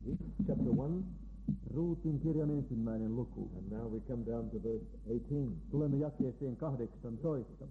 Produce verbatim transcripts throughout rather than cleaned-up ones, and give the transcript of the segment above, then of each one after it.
chapter one. Ruutin kirjan ensimmäinen luku. And now we come down to verse eighteen. Tulemme jakeeseen kahdeksantoista.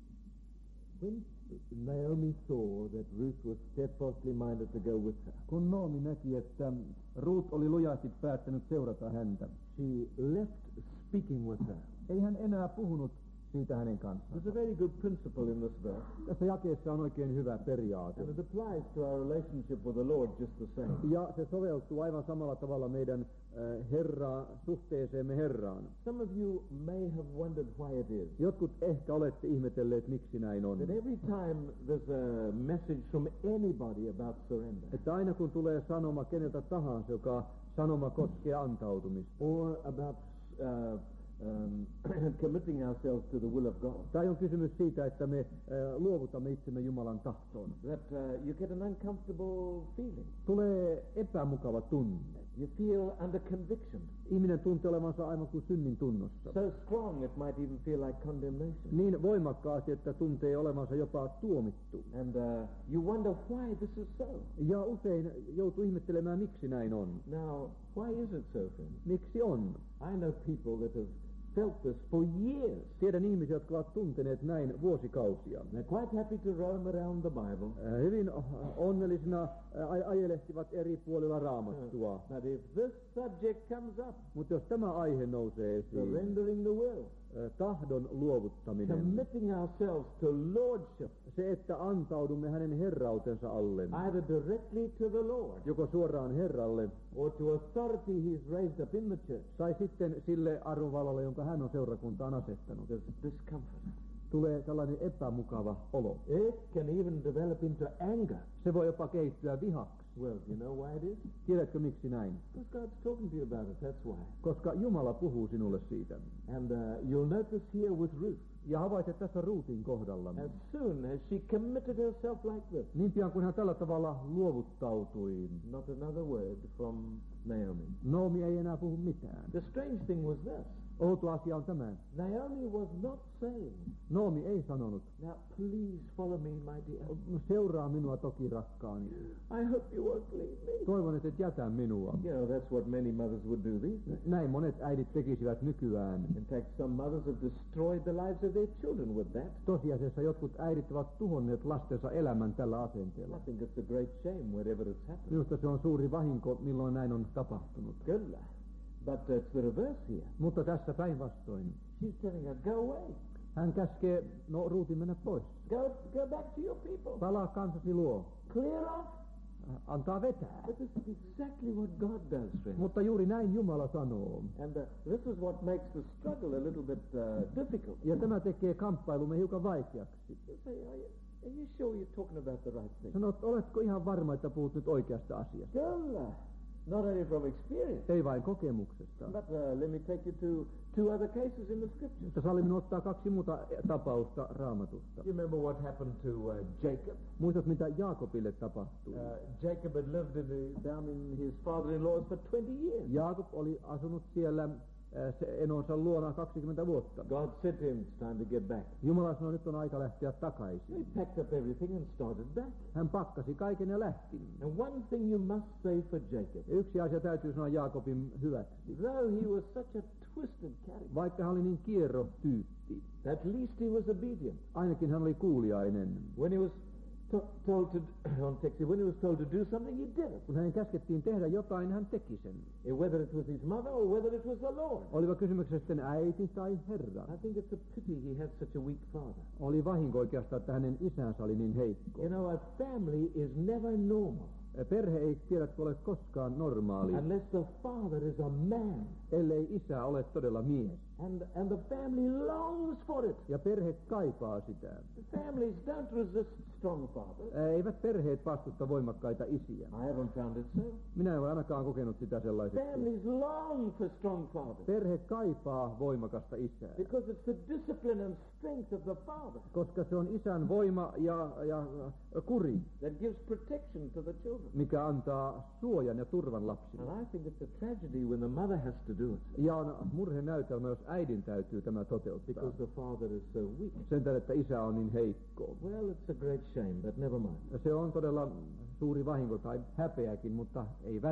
When Naomi saw that Ruth was steadfastly minded to go with her, kun Naomi näki, että Ruut oli lujasti päättänyt seurata häntä, she left speaking with her. ei hän enää puhunut siitä hänen kanssaan. There's a very good principle in this verse. Tässä jakeessa on oikein hyvä periaate. And it applies to our relationship with the Lord just the same. Ja se soveltuu aivan samalla tavalla meidän äh, Herraa, suhteeseemme Herraan. Some of you may have wondered why it is. Jotkut ehkä olette ihmetelleet, miksi näin on. That every time there's a message from anybody about surrender. Että aina kun tulee sanoma keneltä tahansa, joka sanoma koskee antautumista. Or about uh, Um, committing ourselves to the will of God. Tai on kysymys siitä, että me uh, luovutamme itsemme Jumalan tahtoon. That uh, you get an uncomfortable feeling. Tulee epämukava tunne. You feel under conviction. Ihminen tuntee olevansa aivan kuin synnin tunnossa. So strong it might even feel like condemnation. Niin voimakkaasti, että tuntee olevansa jopa tuomittu. And uh, you wonder why this is so. Ja usein joutuu ihmettelemään, miksi näin on. Now, why is it so, friends? Miksi on? I know people that have felt this for years. Tiedän ihmisiä, jotka ovat tunteneet näin vuosikausia. They're quite happy to roam around the Bible. Äh, hyvin onnellisina äh, ajelehtivat eri puolilla Raamattua. Uh, but if this subject comes up, mutta jos tämä aihe nousee esiin, surrendering the will, äh, tahdon luovuttaminen, committing ourselves to lordship, se, että antaudumme hänen herrautensa alle, either directly to the Lord, joko suoraan Herralle, or to authority he's raised up in the church, tai sitten sille arvovallalle, jonka hän on seurakuntaan asettanut, there's discomfort. Tulee tällainen epämukava olo. It can even develop into anger. Se voi jopa kehittyä vihaksi. Well, do you know why it is? Tiedätkö miksi näin? Because God's talking to you about it, that's why. Koska Jumala puhuu sinulle siitä. And uh, you'll notice here with Ruth. Ja havaitset tässä Ruutin kohdalla. As soon as she committed herself like this. Niin pian kuin hän tällä tavalla luovuttautui. Not another word from Naomi. Naomi ei enää puhu mitään. The strange thing was this. Outo asia on tämä. Naomi was not saying. Naomi ei sanonut. Now please follow me, my dear. Seuraa minua toki, rakkaani. I hope you won't leave me. Toivon, että et jätä minua. You know, that's what many mothers would do these days. Näin monet äidit tekisivät nykyään. In fact, some mothers have destroyed the lives of their children with that. Tosiasiassa jotkut äidit ovat tuhonneet lastensa elämän tällä asenteella. I think it's a great shame wherever it's happened. Minusta se on suuri vahinko, milloin näin on tapahtunut. Kyllä. But uh, it's the reverse here. Mutta tässä päinvastoin. She's telling her, go away. Hän käskee, no Ruutin mennä pois. Go, go back to your people. Palaa kansasi luo. Clear off. Antaa vetää. But this is exactly what God does, friends. Mutta juuri näin Jumala sanoo. And uh, this is what makes the struggle a little bit uh, difficult. Ja tämä tekee kamppailumme hiukan vaikeaksi. You say, are you, are you sure you're talking about the right thing? Sanot, oletko ihan varma, että puhut nyt oikeasta asiasta? Kyllä. Not only from experience. Ei vain kokemuksesta. But uh, let me take you to two other cases in the scriptures. Mutta salli minun ottaa kaksi muuta tapausta Raamatusta. You remember what happened to uh, Jacob? Muistat, mitä Jaakobille tapahtui? Uh, Jacob had lived in the, down in his father-in-law's for twenty years. Jaakob oli asunut siellä se enonsa luona kaksikymmentä vuotta. God said to him, it's time to get back. Jumala sanoi, nyt on aika lähteä takaisin. He packed up everything and started back. Hän pakkasi kaiken ja lähti. And one thing you must say for Jacob. Ja yksi asia täytyy sanoa Jaakobin hyväksi. Though he was such a twisted character. Vaikka hän oli niin kierro tyyppi. At least he was obedient. Ainakin hän oli kuuliainen. When he was to, told to on text, when he was told to do something, he did it. Kun hänen käskettiin tehdä jotain, hän teki sen. Whether it was his mother or whether it was the Lord. Oliva kysymyksessä sitten äiti tai Herra. I think it's a pity he had such a weak father. Oli vahinko oikeastaan, että hänen isänsä oli niin heikko. You know, a family is never normal. Perhe ei tiedätkö ole koskaan normaali. Unless the father is a man. Ellei isä ole todella mies. And, and the family longs for it. Ja perhe kaipaa sitä. The families don't resist strong fathers. Eivät perheet vastusta voimakkaita isiä. I haven't found it so. Minä en ole ainakaan kokenut sitä sellaiseksi. Families long for strong fathers. Perhe kaipaa voimakasta isää. Because it's the discipline and strength of the father. Koska se on isän voima ja, ja kuri. That gives protection to the children. Mikä antaa suojan ja turvan lapsille. And I think it's a tragedy when the mother has to do it. Ja on murhenäytelmä, jos äidin täytyy tämä toteuttaa. Because the father is so weak. Sen tähden, että isä on niin heikko. Well, it's a great shame, but never mind. Se on todella suuri vahinko tai häpeäkin, mutta ei väliä.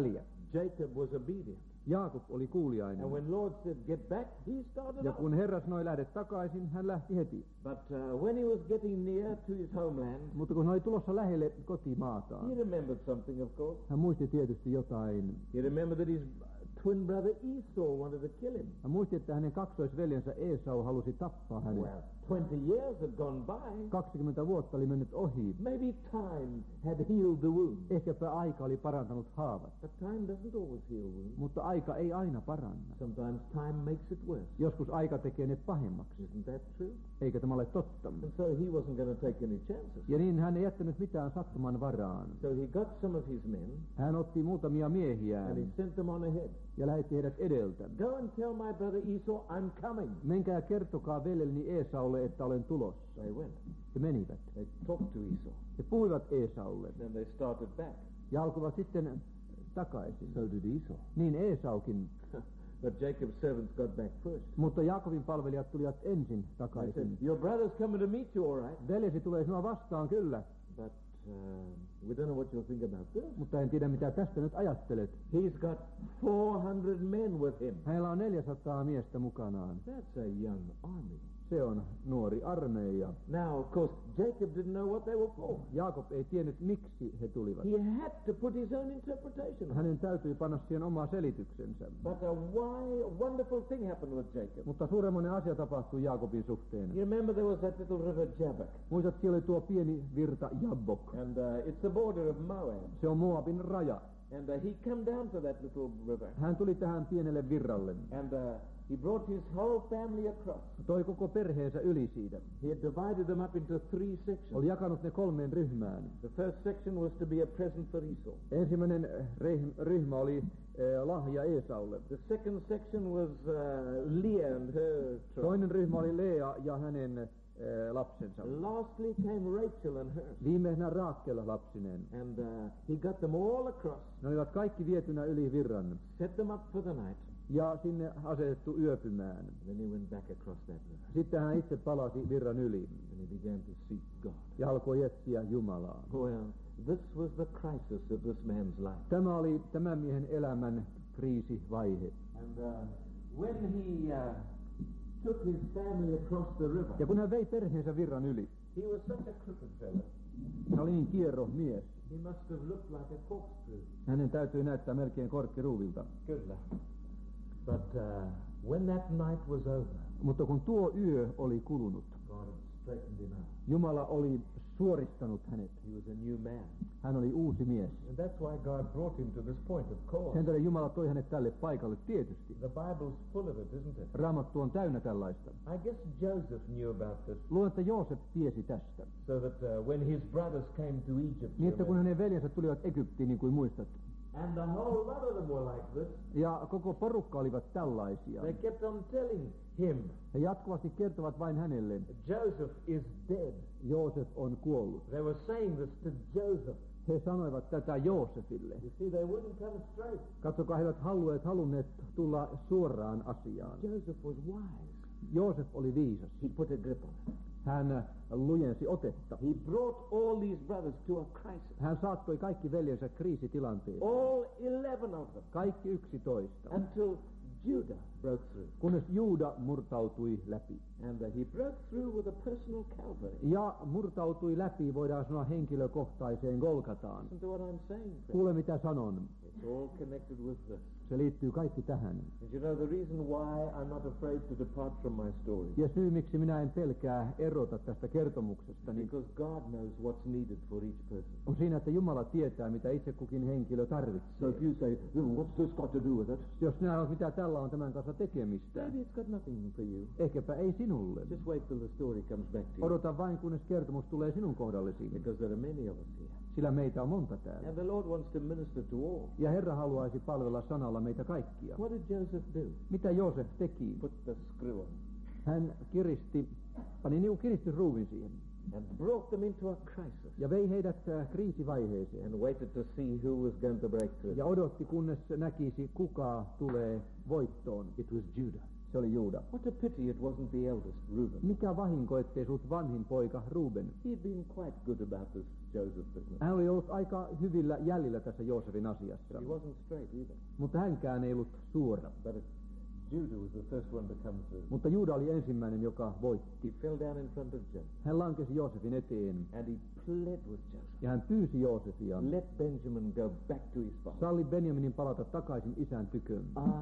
Jacob was obedient. Jaakob oli kuuliainen. And when Lord said, get back, he started Ja off. kun Herra sanoi lähde takaisin, hän lähti heti. But uh, when he was getting near to his homeland, Mutta kun hän oli tulossa lähelle kotimaataan, he remembered something, of course. hän muisti tietysti jotain. He remembered that his twin brother Esau wanted to kill him. Hän muisti, että hänen kaksoisveljensä Esau halusi tappaa hänet. Well, twenty years had gone by. kaksikymmentä vuotta oli mennyt ohi. Maybe time had healed the wound. Ehkäpä aika oli parantanut haavat. But time doesn't always heal wounds. Mutta aika ei aina paranna. Sometimes time makes it worse. Joskus aika tekee ne pahemmaksi. Isn't that true? Eikä tämä ole totta. And so he wasn't going to take any chances. Ja niin hän ei jättänyt mitään sattuman varaan. So he got some of his men Hän otti muutamia miehiään and he sent them on ahead. ja lähetti heidät edeltä. Go and tell my brother Esau I'm coming. Menkää ja kertokaa veljeni Esaulle, että olen tulossa. They went. He menivät. They talked to Esau. He puhuivat Esaulle Then they started back. ja alkoivat sitten takaisin. So did Esau. Niin Esaukin. But Jacob's servants got back first. Mutta Jaakobin palvelijat tulivat ensin They takaisin. said, your brother's coming to meet you, all right. Veljesi tulee sinua vastaan, kyllä. But uh, we don't know what you'll think about this. Mutta en tiedä, mitä tästä nyt ajattelet. He's got four hundred men with him. Hänellä on neljäsataa miestä mukanaan. That's a young army. Se on nuori armeija. Now, of course, Jacob didn't know what they were for. Jaakob ei tiennyt, miksi he tulivat. He had to put his own interpretation on it. Hänen täytyi panna siihen oma selityksensä. But a why, a wonderful thing happened with Jacob. Mutta suuremmoinen asia tapahtui Jaakobin suhteen. You remember there was that little river Jabbok. Muistat, siellä oli tuo pieni virta Jabbok. And uh, it's the border of Moab. Se on Moabin raja. And uh, he came down to that little river. Hän tuli tähän pienelle virralle. And uh, he brought his whole family across. Toi koko perheensä yli siitä. He had divided them up into three sections. Oli jakanut ne kolmeen ryhmään. The first section was to be a present for Esau. Ensimmäinen ryhmä oli eh, lahja Esaulle. The second section was uh, Leah and her tribe. Toinen ryhmä oli Lea ja hänen eh, lapsensa. Lastly came Rachel and hers. Viimeisenä Raakel lapsineen. And uh, he got them all across, Ne olivat kaikki vietynä yli virran. set them up for the night. Ja sinne asetettu yöpymään. Then he went back across that river. Sitten hän itse palasi virran yli And he began to seek God. ja alkoi etsiä Jumalaa. Well, this was the crisis of this man's life. Tämä oli tämän miehen elämän kriisivaihe. And uh, when he uh, took his family across the river, Ja kun hän vei perheensä virran yli, he was such a crooked fellow. hän oli niin kierro mies. He must have looked like a corkscrew. Hänen täytyy näyttää melkein korkkiruuvilta. Kyllä. But uh, when that night was over, Mutta kun tuo yö oli kulunut, God had straightened him out. Jumala oli suoristanut hänet. He was a new man. Hän oli uusi mies. And that's why God brought him to this point, of course. Sen takia Jumala toi hänet tälle paikalle tietysti. The Bible's full of it, isn't it? Raamattu on täynnä tällaista. I guess Joseph knew about this, Luulen, että Joosef tiesi tästä. so that uh, when his brothers came to Egypt, Niin, että kun remember, hänen veljensä tulivat Egyptiin, niin kuin muistat, and the whole lot of them were like this, ja koko porukka olivat tällaisia. they kept on telling him, He jatkuvasti kertovat vain hänelle, Joseph is dead. Joosef on kuollut. They were saying this to Joseph. He sanoivat tätä Joosefille. You see, they wouldn't come straight. Katsokaa, he eivät halunneet, halunneet tulla suoraan asiaan. Joseph was wise. Joosef oli viisas. He put a grip on it. Hän lujensi otetta. He brought all these brothers to a crisis. Hän saattoi kaikki veljensä kriisitilanteeseen. All eleven of them. Kaikki yksitoista. Until Judah broke through. Kunnes Juuda murtautui läpi. And uh, he broke through with a personal Calvary. Ja murtautui läpi, voidaan sanoa, henkilökohtaiseen Golgataan. Listen to what I'm saying, friend. Kuule mitä sanon. It's all connected with this. Se liittyy kaikki tähän. And you know the reason why I'm not afraid to depart from my story? Ja syy, miksi minä en pelkää erota tästä kertomuksesta, niin Because God knows what's needed for each person. on siinä, että Jumala tietää, mitä itse kukin henkilö So tarvitsee. if you say, "Hmm, what's this got to do with it? Jos sinä olet, mitä tällä on tämän kanssa tekemistä, Maybe it's got nothing for you. ehkäpä ei sinulle. Just wait till the story comes back to you. Odota vain, kunnes kertomus tulee sinun kohdallesi, Because there are many of us here. sillä meitä on monta täällä. And the Lord wants to minister to all. Ja Herra haluaisi palvella sanalla meitä kaikkia. What did Joseph do? Mitä Joosef teki? Put the screw on. Hän kiristi, pani niu kiristysruuvin siihen And brought them into a crisis. ja vei heidät äh, kriisivaiheeseen. And waited to see who was going to break through. Ja odotti, kunnes näkisi, kuka tulee voittoon. It was Judah. Se oli Juuda. What a pity it wasn't the eldest, Reuben. Mikä vahinko, ettei sut vanhin poika Ruben. He'd been quite good about this Joseph's business. Hän oli ollut aika hyvillä jäljillä tässä Joosefin asiassa, He wasn't straight either. mutta hänkään ei ollut suora. But it, Judah was the first one to come through. Mutta Juuda oli ensimmäinen, joka voitti. He fell down in front of Joseph. Hän lankesi Joosefin eteen And he pled with Joseph. ja hän pyysi Joosefia, Let Benjamin go back to his father. salli Benjaminin palata takaisin isän tykön.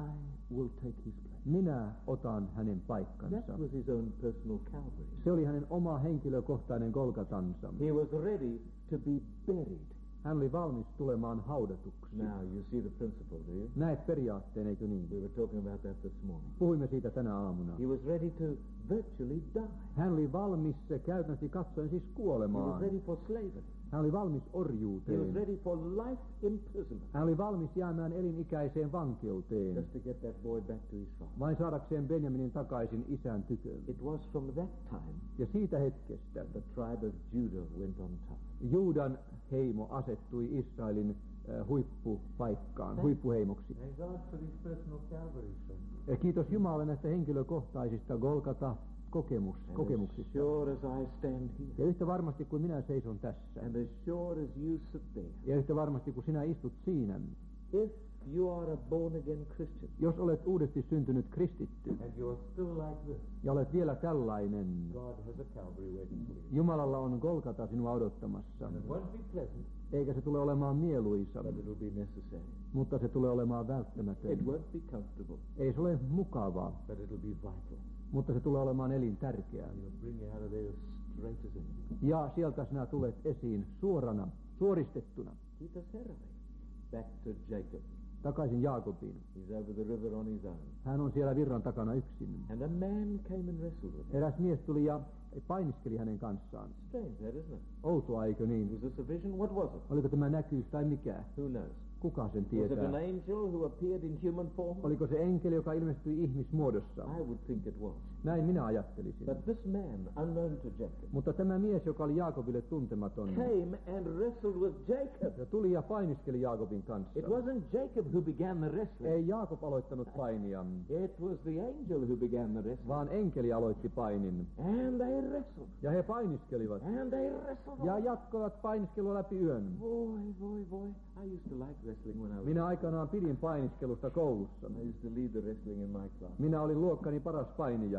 I will take his place. Minä otan hänen paikkansa. That was his own personal Calvary. Se oli hänen oma henkilökohtainen Golgatansa. He was ready to be buried. Hän oli valmis tulemaan haudatuksi. Now, you see the principle, do you? Näet periaatteen, eikö niin? We were talking about that this morning. Puhuimme siitä tänä aamuna. He was ready to virtually die. Hän oli valmis käytännössä katsoen siis He was kuolemaan. ready for slavery. Hän oli valmis He was orjuuteen. ready for life imprisonment. Hän oli valmis jäämään elinikäiseen vankeuteen, Just to get that boy back to his father. vain saadakseen Benjaminin takaisin isän tyköön. It was from that time Ja siitä hetkestä the tribe of Judah went on top. Juudan heimo asettui Israelin äh, huippupaikkaan, huippuheimoksi. Thank God for these personal Calvaries, friends. Ja kiitos Jumalalle näistä henkilökohtaisista Golgata kokemus, And as kokemuksista. sure as I stand here, Ja yhtä varmasti kuin minä seison tässä, and as sure as you sit there, ja yhtä varmasti kuin sinä istut siinä, if you are a born-again Christian, jos olet uudesti syntynyt kristitty, and you're still like this, ja olet vielä tällainen, God has a Calvary waiting for you. Jumalalla on Golgata sinua odottamassa. And it won't be pleasant, Eikä se tule olemaan mieluisa, but it will be necessary. mutta se tulee olemaan välttämätön. It won't be comfortable, Ei se ole mukavaa, but it'll be vital. mutta se tulee olemaan elintärkeää. It'll bring you out of there as straight as anything. Ja sieltä sinä tulet esiin suorana, suoristettuna, Kiitos Herralle. Back to Jacob. takaisin Jaakobiin. He's over the river on his own. Hän on siellä virran takana yksin. And a man came and wrestled with him. Eräs mies tuli ja painiskeli hänen kanssaan. Strange that, isn't it? Outoa, eikö niin? Was this a vision? What was it? Oliko tämä näkyys tai mikä? Who knows? Kuka sen Was it an tietää? angel who appeared in human form? Oliko se enkeli, joka ilmestyi ihmismuodossa? I would think it was. Näin minä ajattelisin. But this man, unknown to Jacob, Mutta tämä mies, joka oli Jaakobille tuntematon, came and wrestled with Jacob. ja tuli ja painiskeli Jaakobin kanssa. It wasn't Jacob who began the wrestling. Ei Jaakob aloittanut painia, It was the angel who began the wrestling. vaan enkeli aloitti painin. And they wrestled. Ja he painiskelivat. And they wrestled. Ja jatkoivat painiskelua läpi yön. Boy, boy, boy. I used to like wrestling when I was... Minä aikanaan pidin painiskelusta koulussa. I used to lead the wrestling in my class. Minä olin luokkani paras painija.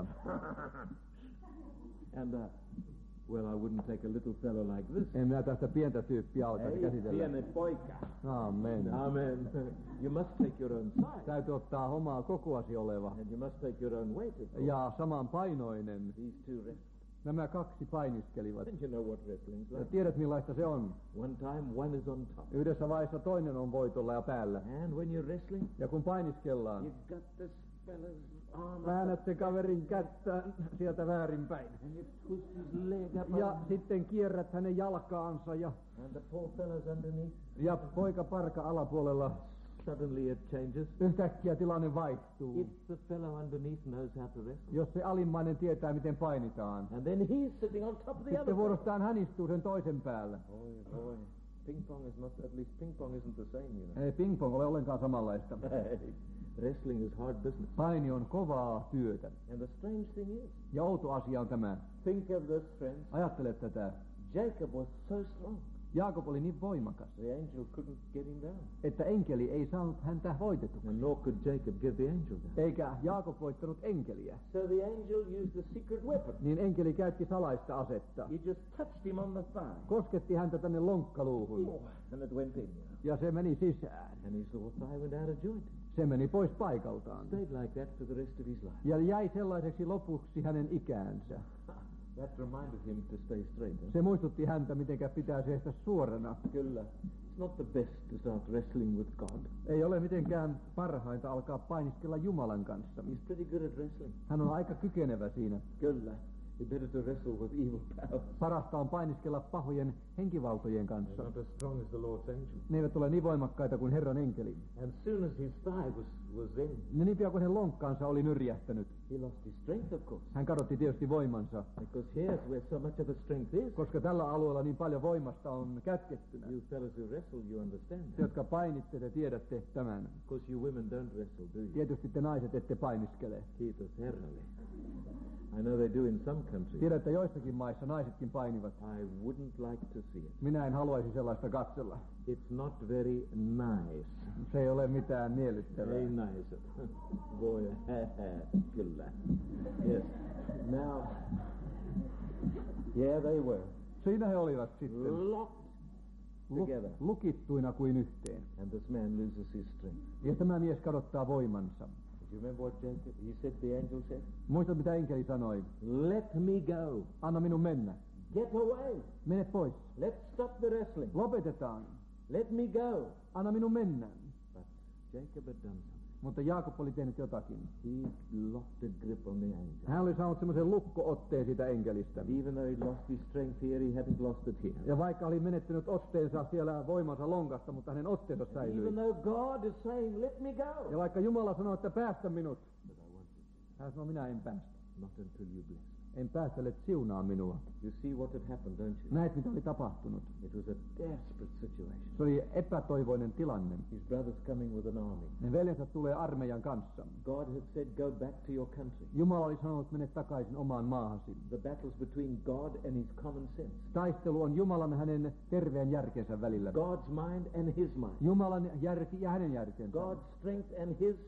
And, uh, well, I wouldn't take a little fellow like this. En minä tästä pientä tyyppiä alkaisi Ei käsitellä. pieni poika. Amen. Amen. You must take your own size. Täytyy ottaa omaa kokoasi oleva. And you must take your own weight as well. Ja samanpainoinen. These two wrestled. Nämä kaksi painiskelivat. And you know what wrestling's Ja like. tiedät millaista se on. One time one is on top. Yhdessä vaiheessa toinen on voitolla ja päällä. And when you're wrestling, Ja kun painiskellaan, you've got this fella's arm up. väännät se kaverin kättä sieltä väärinpäin. And you twist his leg up. Ja sitten kierrät hänen jalkaansa ja, And the poor fellow's underneath. ja poika parka alapuolella. Suddenly it changes. Yhtäkkiä tilanne vaihtuu. If the fellow underneath knows how to wrestle. Jos se alimmainen tietää, miten painitaan. And then he's sitting on top of the other Sitten fellow. vuorostaan hän istuu sen toisen päällä. Boy, boy. Ping pong is not, at least ping pong isn't the same, you know. Ei ping-pong ole ollenkaan samanlaista. Hey, wrestling is hard business. Paini on kovaa työtä. And the strange thing is, Ja outo asia on tämä. think of this, friends. Ajattele tätä. Jacob was so strong, Jaakob oli niin voimakas, the angel couldn't get him down. että enkeli ei saanut häntä voitetuksi. And nor could Jacob get the angel down. Eikä Jaakob voittanut enkeliä. So the angel used the secret weapon. Niin enkeli käytti salaista asetta. He just touched him on the thigh. Kosketti häntä tänne lonkkaluuhun. Oh, and it went in. Ja se meni sisään. And his little thigh went out of joint. Se meni pois paikaltaan. Stayed like that for the rest of his life. Ja jäi sellaiseksi lopuksi hänen ikäänsä. That reminded him to stay straight. Huh? Se muistutti häntä, mitenkä pitää seistä suorana. Kyllä. It's not the best to start wrestling with God. Ei ole mitenkään parhainta alkaa painiskella Jumalan kanssa. He's pretty good at wrestling. Hän on aika kykenevä siinä. Kyllä. You better to wrestle with evil powers. Parasta on painiskella pahojen henkivaltojen They're kanssa. not as strong as the Lord's angel. Ne eivät ole niin voimakkaita kuin Herran enkeli. And soon as his thigh was, was in, Ne niin pian kuin hänen lonkkaansa oli nyrjähtänyt. he lost his strength, of course. Hän kadotti tietysti voimansa, Because here's where so much of the strength is. koska tällä alueella niin paljon voimasta on kätkettynä. You fellas who wrestle, you understand Te, that. jotka painitte, te tiedätte tämän. Because you women don't wrestle, do you? Tietysti te naiset ette painiskele. Kiitos Herralle. I know they do in some countries. Tiedän, että joissakin maissa naisetkin painivat. I wouldn't like to see it. Minä en haluaisi sellaista katsella. It's not very nice. Se ei ole mitään miellyttävää. Ei nice. Voi, kyllä. Yes. Now, yeah, they were. Siinä he olivat sitten. Locked together. Lukittuina kuin yhteen. And this man loses his strength. Ja tämä mies kadottaa voimansa. Do you remember what Jacob, he said, the angel said? Muistat, mitä enkeli sanoi? Let me go. Anna minun mennä. Get away. Mene pois. Let's stop the wrestling. Lopetetaan. Let me go. Anna minun mennä. But Jacob had done something. Mutta Jaakob oli tehnyt jotakin. He locked a grip on the angel. Hän oli saanut semmoisen lukko-otteen siitä enkelistä. Even though he lost his strength here, he hadn't lost it here. Ja vaikka oli menettänyt otteensa siellä voimansa lonkasta, mutta hänen otteensa säilyi. Even though God is saying, let me go. Ja vaikka Jumala sanoi, että päästä minut. But I want you to. Hän sanoi, minä en päästä. Not until you bless. En päästä, ellei siunaa minua. You see what had happened, don't you? Näet, mitä oli tapahtunut. It was a desperate situation. Se oli epätoivoinen tilanne. His brother's coming with an army. Ne veljensä tulee armeijan kanssa. God had said, go back to your country. Jumala oli sanonut, mene takaisin omaan maahasi. The battle's between God and his common sense. Taistelu on Jumalan hänen terveen järkensä välillä. God's mind and his mind. Jumalan järki ja hänen järkensä. God's strength and his...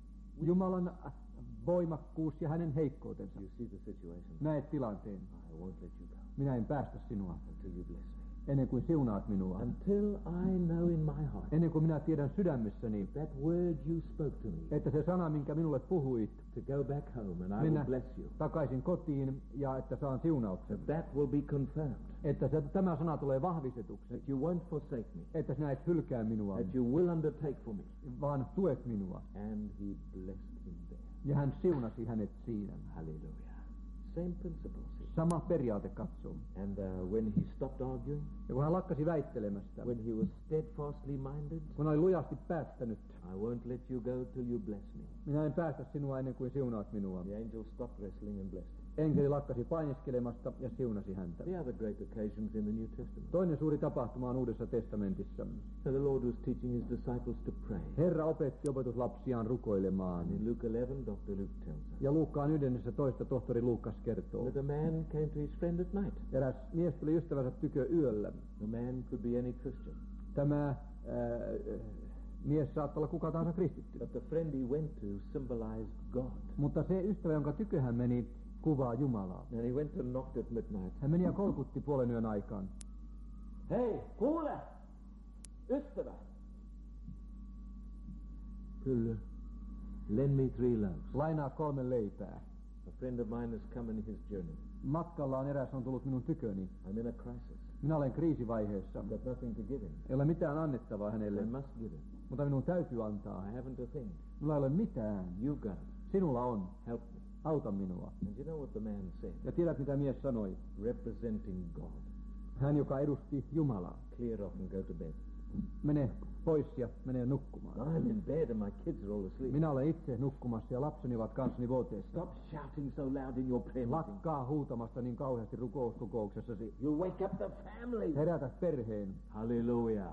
Jumalan voimakkuus ja hänen heikkoutensa. You see the situation. Näet tilanteen. I won't let you go Minä en päästä sinua. until you bless me. Ennen kuin siunaat minua. Until I know in my heart Ennen kuin minä tiedän sydämessäni, that word you spoke to me, että se sana, minkä minulle puhuit, to go back home and I will mennä bless you, takaisin kotiin ja että saan siunauksen. that that will be confirmed, Että se, tämä sana tulee vahvistetuksi. that you won't forsake me, Että sinä et hylkää minua, that you will undertake for me. vaan tuet minua. And he blessed him there. Ja hän siunasi hänet siinä. Hallelujah. Same principle, see. Sama periaate katsoo. And uh, when he stopped arguing, Ja kun hän lakkasi väittelemästä, when he was steadfastly minded, kun hän oli lujasti päättänyt, I won't let you go till you bless me. minä en päästä sinua ennen kuin siunaat minua. The angel stopped wrestling and blessed him. Enkeli lakkasi painiskelemasta ja siunasi häntä. The other great occasions in the New Testament. Toinen suuri tapahtuma on Uudessa testamentissa. So the Lord was teaching his disciples to pray. Herra opetti opetuslapsiaan rukoilemaan. And in Luke eleven, Doctor Luke tells us Ja Luukkaan yhdennentoista tohtori Luukas kertoo. that a man came to his friend at night. Eräs mies tuli ystävänsä tykö yöllä. The man could be any Christian. Tämä ää, mies saattaa olla kuka tahansa kristitty. But the friend he went to symbolized God. Mutta se ystävä, jonka tykö hän meni, kuvaa Jumalaa. And he went and knocked at midnight. Hän meni ja kolkutti puolen yön aikaan. Hei, kuule! Ystävä! Kyllä. Lend me three loaves. Lainaa kolme leipää. A friend of mine has come in his journey. Matkallaan eräs on tullut minun tyköni. I'm in a crisis. Minä olen kriisivaiheessa. I've got nothing to give him. Ei ole mitään annettavaa hänelle, I must give him. mutta minun täytyy antaa. I haven't a thing. Minulla ei ole mitään. You got it. Sinulla on. Help me. Auta minua. And you know what the man said? Ja tiedät, mitä mies sanoi? Representing God. Hän, joka edusti Jumalaa. Clear off and go to bed. Mene pois ja mene nukkumaan. I'm in bed and my kids are all asleep. Minä olen itse nukkumassa ja lapseni ovat kanssani vuoteessa. Stop shouting so loud in your prayer meeting. Lakkaa huutamasta niin kauheasti rukouskokouksessasi. You'll wake up the family. Herätä perheen. Hallelujah.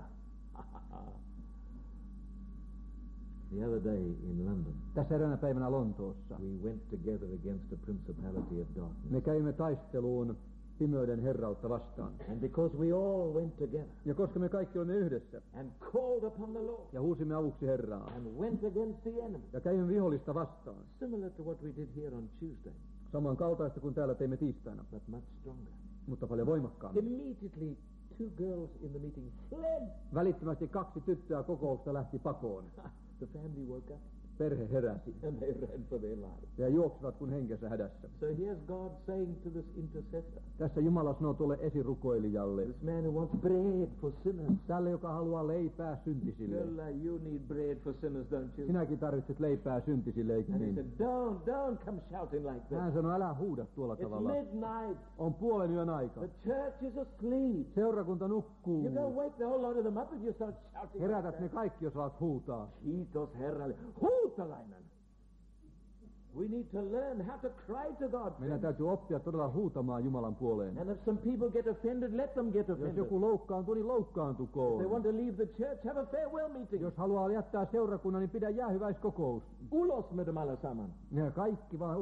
The other day in London, Tässä eräänä päivänä Lontoossa we went together against a principality of darkness. me kävimme taisteluun pimeyden herrautta vastaan. And because we all went together Ja koska me kaikki olemme yhdessä and called upon the Lord ja huusimme avuksi Herraa and went against the enemy, ja kävimme vihollista vastaan, similar to what we did here on Tuesday, samankaltaista kuin täällä teimme tiistaina, but much stronger. mutta paljon voimakkaammin. Immediately, two girls in the meeting fled. Välittömästi kaksi tyttöä kokousta lähti pakoon. The family woke up Perhe heräsi and they ran for their lives. ja juoksivat kuin henkensä hädässä. So here's God saying to this intercessor, Tässä Jumala sanoo tuolle esirukoilijalle, this man who wants bread for sinners. tälle joka haluaa leipää syntisille. Girl, you need bread for sinners, don't you? Sinäkin tarvitset leipää syntisille, eikö And he niin? said, don't, don't come shouting like this. Hän sanoi, älä huuda tuolla It's tavalla. midnight. On puolen yön aika. The church is asleep. Seurakunta nukkuu. You don't wake the whole lot of them up and you start shouting. Herätät like ne that. kaikki, jos alat huutaa. Kiitos Herralle. Huutalainen. We need to learn how to cry to God. Meidän täytyy oppia todella huutamaan Jumalan puoleen. And if some people get offended, let them get Jos offended. joku loukkaantuu, niin If they loukkaantukoon. want to leave the church, have a farewell meeting. Jos haluaa jättää seurakunnan, niin pidä jäähyväiskokous. Ulos med dem allesammans. Ja kaikki vaan ulos.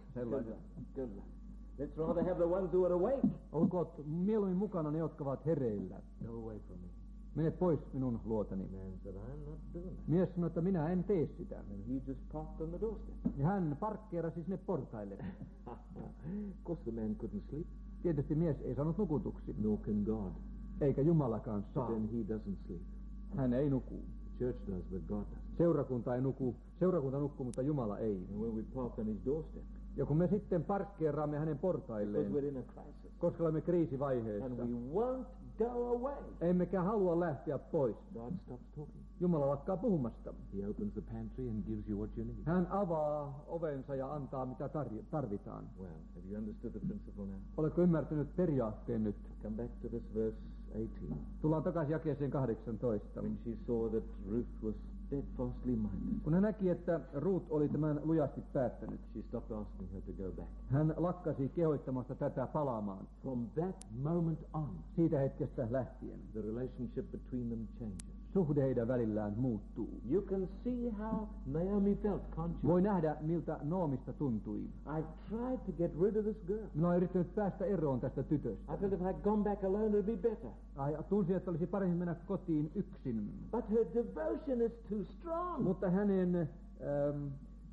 sellaiset. Kyllä. Let's rather have the ones who are awake. Olkoot mieluummin mukana ne, jotka ovat hereillä. Go away from me. Mene pois minun luotani. Man said, I'm not doing that. Mies sanoi, että minä en tee sitä. And he just parked on the doorstep. Ja hän parkkeerasi sinne portaille. Of course the man couldn't sleep. Tietysti mies ei saanut nukutuksi. Nor can God. Eikä Jumalakaan saa. Then he doesn't sleep. Hän ei nuku. Church does, but God doesn't. Seurakunta ei nuku. Seurakunta nukkuu, mutta Jumala ei. And when we park on his doorstep. Ja kun me sitten parkkeeraamme hänen portailleen, Because we're in a crisis. koska olemme kriisivaiheessa, And we won't go away. emmekä halua lähteä pois. God stops talking. Jumala lakkaa puhumasta. He opens the pantry and gives you what you need. Hän avaa ovensa ja antaa mitä tarj- tarvitaan. Well, have you understood the principle now? Oletko ymmärtänyt periaatteen nyt? Come back to this verse eighteen. Tullaan takaisin jakeeseen kahdeksantoista. When she saw that Ruth was steadfastly minded, Kun hän näki, että Ruut oli tämän lujasti päättänyt, she stopped asking her to go back. hän lakkasi kehoittamasta tätä palaamaan. From that moment on, Siitä hetkestä lähtien the relationship between them changes. suhde heidän välillään muuttuu. You can see how Naomi felt, can't you? Voi nähdä, miltä Noomista tuntui. I've tried to get rid of this girl. Minä olen yrittänyt päästä eroon tästä tytöstä. I felt if I'd gone back alone, it'd be better. Ai, tunsin, että olisi paremmin mennä kotiin yksin. But her devotion is too strong. Mutta hänen ähm,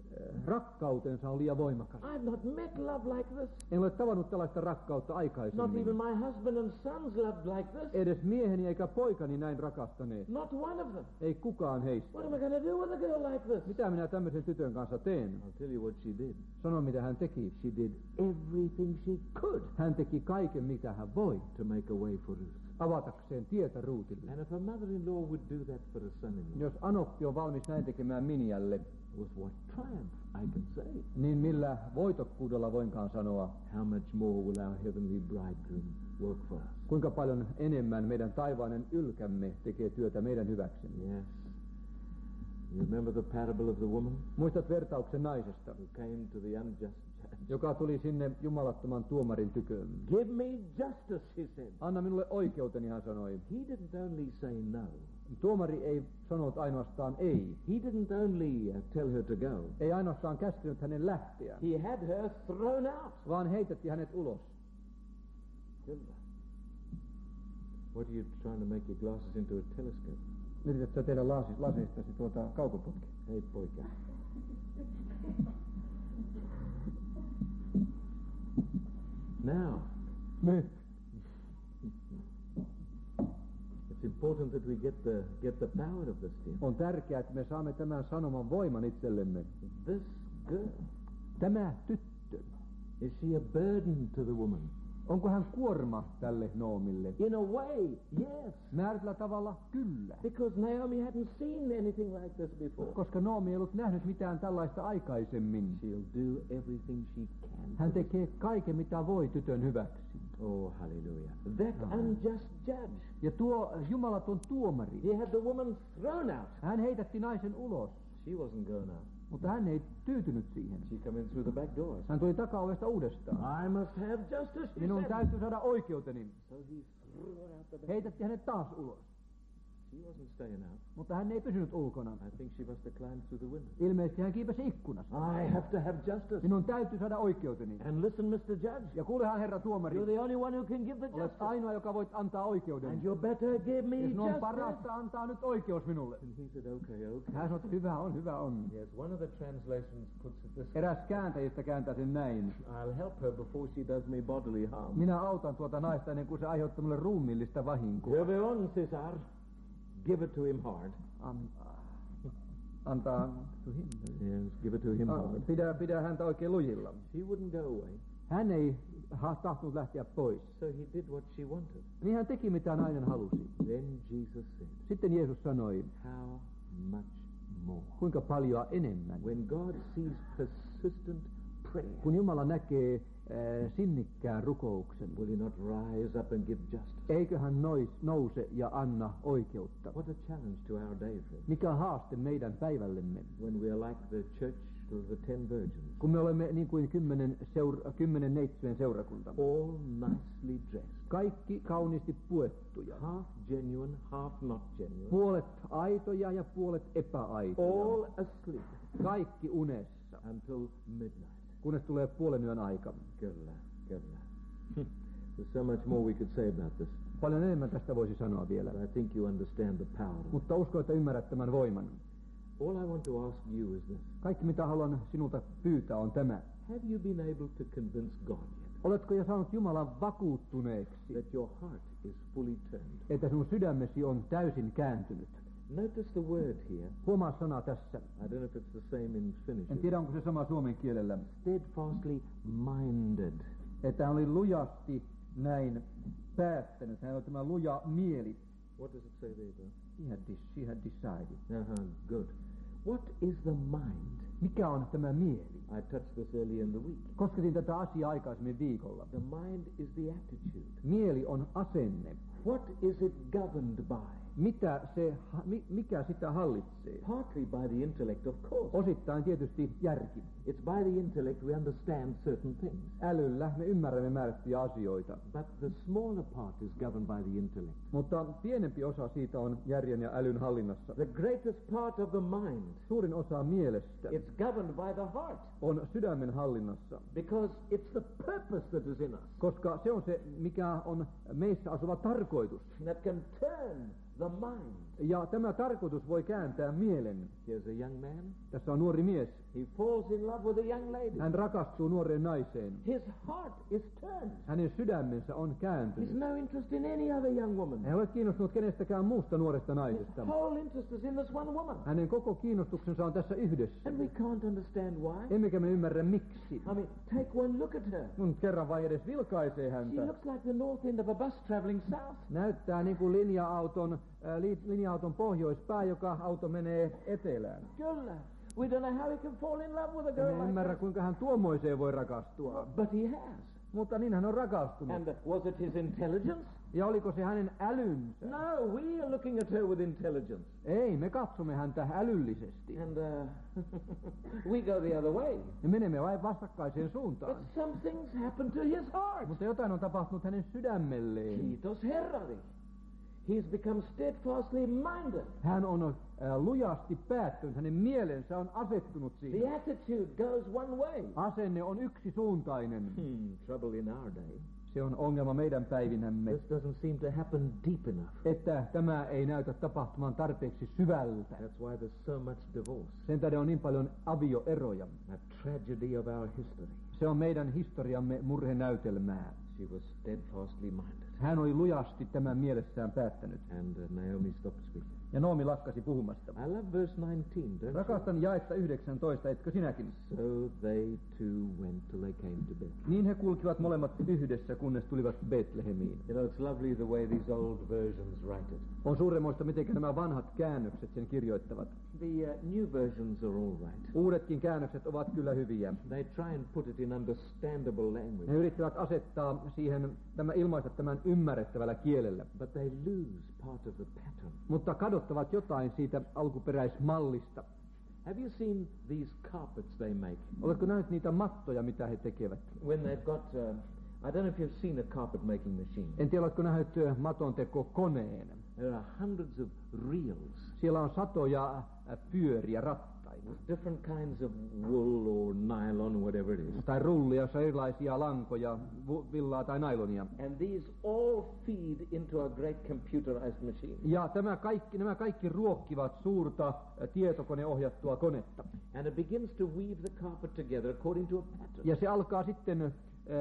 rakkautensa on liian voimakas. I've not met love like this. En ole tavannut tällaista rakkautta Not aikaisemmin. even my husband and sons loved like this. Edes mieheni eikä poikani näin rakastaneet. Not one of them. Ei kukaan heistä. What am I going to do with a girl like this? Mitä minä tämmöisen tytön kanssa teen? I'll tell you what she did. Sano, mitä hän teki. She did everything she could Hän teki kaiken, mitä hän voi, to make a way for Ruth. avatakseen tietä Ruutille. And if a mother-in-law would do that for a son-in-law, Jos Anokki on valmis näin tekemään Minialle, with what triumph I can say. niin millä voitokkuudella voinkaan sanoa, How much more will our heavenly bridegroom work for us? kuinka paljon enemmän meidän taivainen ylkämme tekee työtä meidän hyväksemme. Yes. You remember the parable of the woman Muistat vertauksen naisesta, who came to the unjust judge? joka tuli sinne jumalattoman tuomarin tyköön. Give me justice, she said. Anna minulle oikeuteni, hän sanoi. He didn't only say no. Tuomari ei sanonut ainoastaan ei. He didn't only uh, tell her to go. Ei ainoastaan käskenyt hänen lähteä, He had her thrown out. vaan heitettiin hänet ulos. Kyllä. What are you trying to make your glasses into a telescope? Yritätkö tehdä lasis, lasistasi tuota kaukoputki? Hey, poika. Now, Nyt. it's important that we get the get the power of this thing. On tärkeää, että me saamme tämän sanoman voiman itsellemme. This girl, Tämä tyttö, is she a burden to the woman? onko hän kuorma tälle Noomille? In a way, yes. Määrätyllä tavalla kyllä. Because Naomi hadn't seen anything like this before. Koska Noomi ei ollut nähnyt mitään tällaista aikaisemmin. She'll do everything she can. Hän tekee kaiken, mitä voi tytön hyväksi. Oh, hallelujah. That unjust judge, Ja tuo jumalaton tuomari, he had the woman thrown out. hän heitätti naisen ulos, She wasn't going out. mutta hän ei tyytynyt siihen. She come in through the back doors. Hän tuli takaovesta uudestaan. I must have justice, she Minun said. täytyy saada oikeuteni. So he threw her out the back. Heitätti hänet taas ulos, She wasn't staying out. mutta hän ei pysynyt ulkona. I think she must have climbed through the window. Ilmeisesti hän kiipesi ikkunasta. I have to have justice. Minun täytyy saada oikeuteni. And listen, Mister Judge, Ja kuulehan, herra tuomari, you're the only one who can give the olet justice. ainoa, joka voit antaa oikeuden. And you better give me Ja sinun on justice. parasta antaa nyt oikeus minulle. And he said, okay, okay. Hän sanoi, että hyvä on, hyvä on. Yes, one of the translations puts it this way. Eräs kääntäjistä kääntää sen näin. I'll help her before she does me bodily harm. Minä autan tuota naista ennen kuin se aiheuttaa minulle ruumiillista vahinkoa. Give on, Cesar. Give it to him hard. An, antaa to him. Yes, give it to him Ah, hard. pidä, pidä häntä oikein lujilla. She wouldn't go away. Hän ei ha- tahtonut lähteä pois. So he did what she wanted. Niin hän teki mitä nainen halusi. Then Jesus said, Sitten Jeesus sanoi, how much more? kuinka paljon enemmän. When God sees persistent prayer, Kun Jumala näkee äh, sinnikkään rukouksen, will he not rise up and give justice? eikö hän nois, nouse ja anna oikeutta? What a challenge to our day, friends. Mikä haaste meidän päivällemme, When we are like the church of the ten virgins, kun me olemme niin kuin kymmenen, seura- kymmenen neitsyen seurakunta. all nicely dressed, Kaikki kauniisti puettuja. half genuine, half not genuine, Puolet aitoja ja puolet epäaitoja. all asleep Kaikki unessa, until midnight. kunnes tulee puolen yön aika. Kyllä, kyllä. There's so much more we could say about this. Paljon enemmän tästä voisi sanoa vielä. But I think you understand the power. Mutta uskon, että ymmärrät tämän voiman. All I want to ask you is this. Kaikki mitä haluan sinulta pyytää on tämä. Have you been able to convince God yet? Oletko jo saanut Jumalan vakuuttuneeksi, that your heart is fully turned? että sinun sydämesi on täysin kääntynyt? Notice the word here. Huomaa sana tässä. I don't know if it's the same in Finnish. En tiedä, onko se sama suomen kielellä. Steadfastly minded. Että hän oli lujasti näin päättänyt. Hän oli tämä luja mieli. What does it say there, though? He had, dis- she had decided. Uh-huh, good. What is the mind? Mikä on tämä mieli? I touched this earlier in the week. Kosketin tätä asiaa aikaisemmin viikolla. The mind is the attitude. Mieli on asenne. What is it governed by? Mitä se, mikä sitä hallitsee? Partly by the intellect, of course. Osittain tietysti järki. It's by the intellect we understand certain things. Älyllä me ymmärrämme määrättyjä asioita. But the smaller part is governed by the intellect. Mutta pienempi osa siitä on järjen ja älyn hallinnassa. The greatest part of the mind. Suurin osa mielestä. It's governed by the heart. On sydämen hallinnassa. Because it's the purpose that is in us. Koska se on se, mikä on meissä asuva tarkoitus. That can turn the mind. Ja tämä tarkoitus voi kääntää mielen. Here's a young man. Tässä on nuori mies. He falls in love with a young lady. Hän rakastuu nuoreen naiseen. His heart is turned. Hänen sydämensä on kääntynyt. He's no interest in any other young woman. Hän ei ole kiinnostunut kenestäkään muusta nuoresta naisesta. His whole interest is in this one woman. Hänen koko kiinnostuksensa on tässä yhdessä. And we can't understand why. Emmekä me ymmärrä miksi. I mean, take one look at her. Kun kerran vai edes vilkaisee häntä. She looks like the north end of a bus traveling south. Näyttää niin kuin linja-auton, äh, li, linja-auton pohjoispää, joka auto menee etelään. Kyllä. We don't know how he can fall in love with a girl En like ymmärrä, that. kuinka hän tuommoiseen voi rakastua. But he has. Mutta niin hän on rakastunut. And was it his intelligence? Ja oliko se hänen älynsä? No, we are looking at her with intelligence. Ei, me katsomme häntä älyllisesti. And uh, we go the other way. Ja menemme vain vastakkaiseen suuntaan. But some things happen to his heart. Mutta jotain on tapahtunut hänen sydämelleen. Kiitos Herralle. He's become steadfastly minded. Hän on äh, lujasti päättynyt, hänen mielensä on asettunut siihen. The attitude goes one way. Asenne on yksisuuntainen. Hmm, trouble in our day. Se on ongelma meidän päivinämme, This doesn't seem to happen deep enough. että tämä ei näytä tapahtuman tarpeeksi syvältä. That's why there's so much divorce. Sen tähden on niin paljon avioeroja. A tragedy of our history. Se on meidän historiamme murhenäytelmää. She was steadfastly minded. Hän oli lujasti tämän mielessään päättänyt. And uh, Naomi stopped speaking. Ja Noomi lakkasi puhumasta. I love verse nineteen, don't you? Rakastan jaetta yhdeksäntoista, etkö sinäkin? So they two went till they came to Bethlehem. Niin he kulkivat molemmat yhdessä, kunnes tulivat Betlehemiin. You know, it's lovely the way these old versions write it. On suuremmoista, miten nämä vanhat käännökset sen kirjoittavat. The uh, new versions are all right. Uudetkin käännökset ovat kyllä hyviä. They try and put it in understandable language. Ne yrittävät asettaa siihen, tämä, ilmaista tämän ymmärrettävällä kielellä. But they lose part of the pattern. Mutta kadottavat jotain siitä alkuperäismallista. Have you seen these carpets they make? Oletko nähnyt niitä mattoja, mitä he tekevät? When they've got, uh, I don't know if you've seen a carpet making machine. En tiedä, oletko nähnyt ö, matontekokoneen. There are hundreds of reels, Siellä on satoja äh, pyöriä, rattaita. different kinds of wool or nylon, whatever it is. Tai rullia, jossa on erilaisia lankoja, vu- villaa tai nailonia. And these all feed into a great computerized machine. Ja tämä kaikki, nämä kaikki ruokkivat suurta äh, tietokoneohjattua konetta. And it begins to weave the carpet together according to a pattern. Ja se alkaa sitten äh,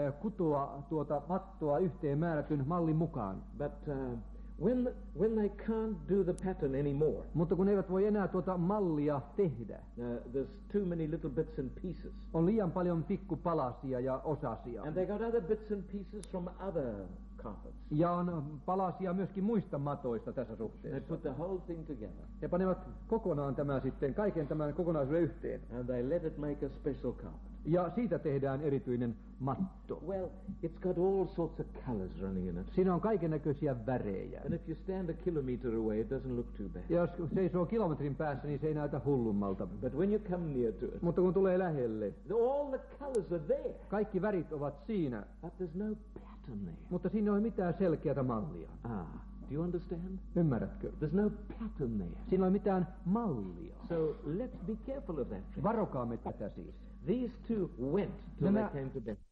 kutoa tuota mattoa yhteen määrätyn mallin mukaan. But uh, when, the, when they can't do the pattern anymore, Mutta kun ne eivät voi enää tuota mallia tehdä, uh, there's too many little bits and pieces. on liian paljon pikkupalasia ja osasia. And they got other bits and pieces from other carpets. Ja on palasia myöskin muista matoista tässä They suhteessa. put the whole thing together. He panevat kokonaan tämän sitten, kaiken tämän kokonaisuuden yhteen. And they let it make a special carpet. Ja siitä tehdään erityinen matto. Well, it's got all sorts of colors running in it. Siinä on kaiken näköisiä värejä. And if you stand a kilometer away, it doesn't look too bad. Ja jos seisoo kilometrin päässä, niin se ei näytä hullummalta. But when you come near to it, Mutta kun tulee lähelle, all the colors are there. kaikki värit ovat siinä, But there's no pattern there. mutta siinä ei ole mitään selkeää mallia. Ah, do you understand? Ymmärrätkö? There's no pattern there. Siinä ei ole mitään mallia. So let's be careful of that. friend. Varokaamme tätä siis. These two went till Nämä- they came to Bethel.